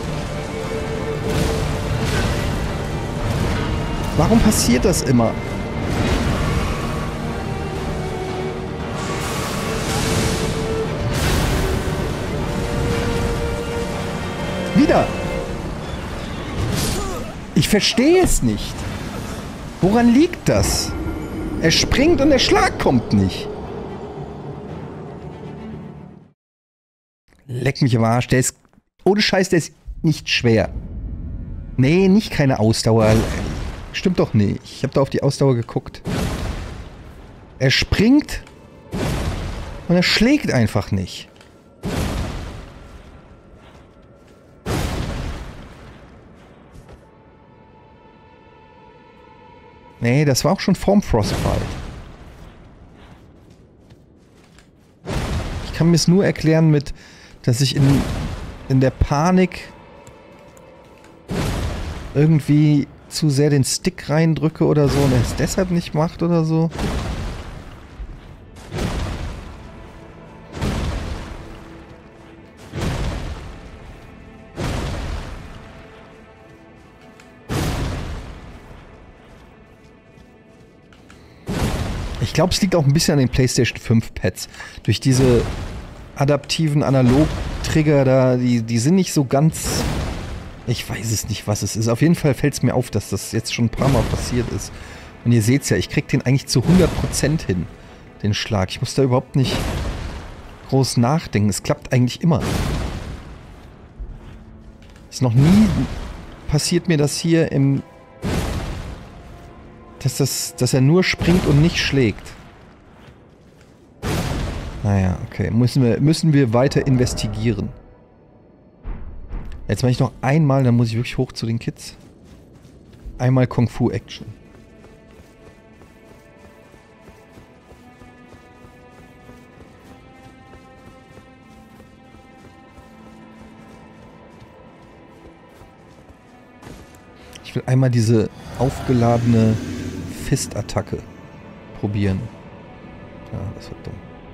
Warum passiert das immer? Wieder. Ich verstehe es nicht. Woran liegt das? Er springt und der Schlag kommt nicht. Leck mich am Arsch. Der ist, ohne Scheiß, der ist nicht schwer. Nee, nicht keine Ausdauer. Stimmt doch nicht. Ich habe da auf die Ausdauer geguckt. Er springt und er schlägt einfach nicht. Nee, das war auch schon vorm Frostbite. Ich kann mir es nur erklären mit, dass ich in der Panik irgendwie zu sehr den Stick reindrücke oder so und er es deshalb nicht macht oder so. Ich glaube, es liegt auch ein bisschen an den PlayStation 5 Pads. Durch diese adaptiven Analog-Trigger da, die sind nicht so ganz... Ich weiß es nicht, was es ist. Auf jeden Fall fällt es mir auf, dass das jetzt schon ein paar Mal passiert ist. Und ihr seht es ja, ich krieg den eigentlich zu 100% hin, den Schlag. Ich muss da überhaupt nicht groß nachdenken. Es klappt eigentlich immer. Ist noch nie passiert mir das hier im... Dass er nur springt und nicht schlägt. Naja, okay. Müssen wir weiter investigieren. Jetzt mache ich noch einmal, dann muss ich wirklich hoch zu den Kids. Einmal Kung Fu Action. Ich will einmal diese aufgeladene Fist-Attacke probieren. Ja, das wird dumm.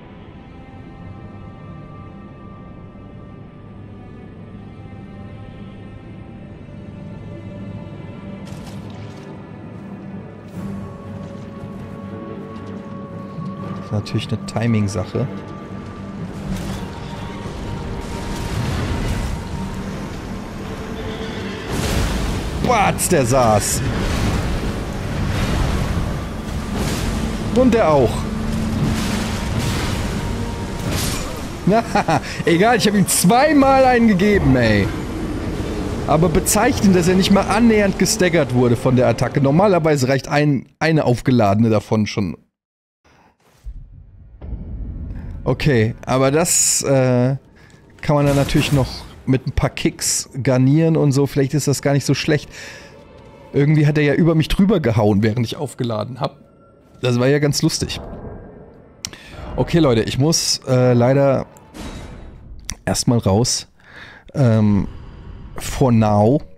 Das ist natürlich eine Timing-Sache. Batz, der saß. Und der auch. Egal, ich habe ihm zweimal einen gegeben, ey. Aber bezeichnend, dass er nicht mal annähernd gestaggert wurde von der Attacke. Normalerweise reicht eine aufgeladene davon schon. Okay, aber das kann man dann natürlich noch mit ein paar Kicks garnieren und so. Vielleicht ist das gar nicht so schlecht. Irgendwie hat er ja über mich drüber gehauen, während ich aufgeladen habe. Das war ja ganz lustig. Okay, Leute, ich muss leider erstmal raus. For now.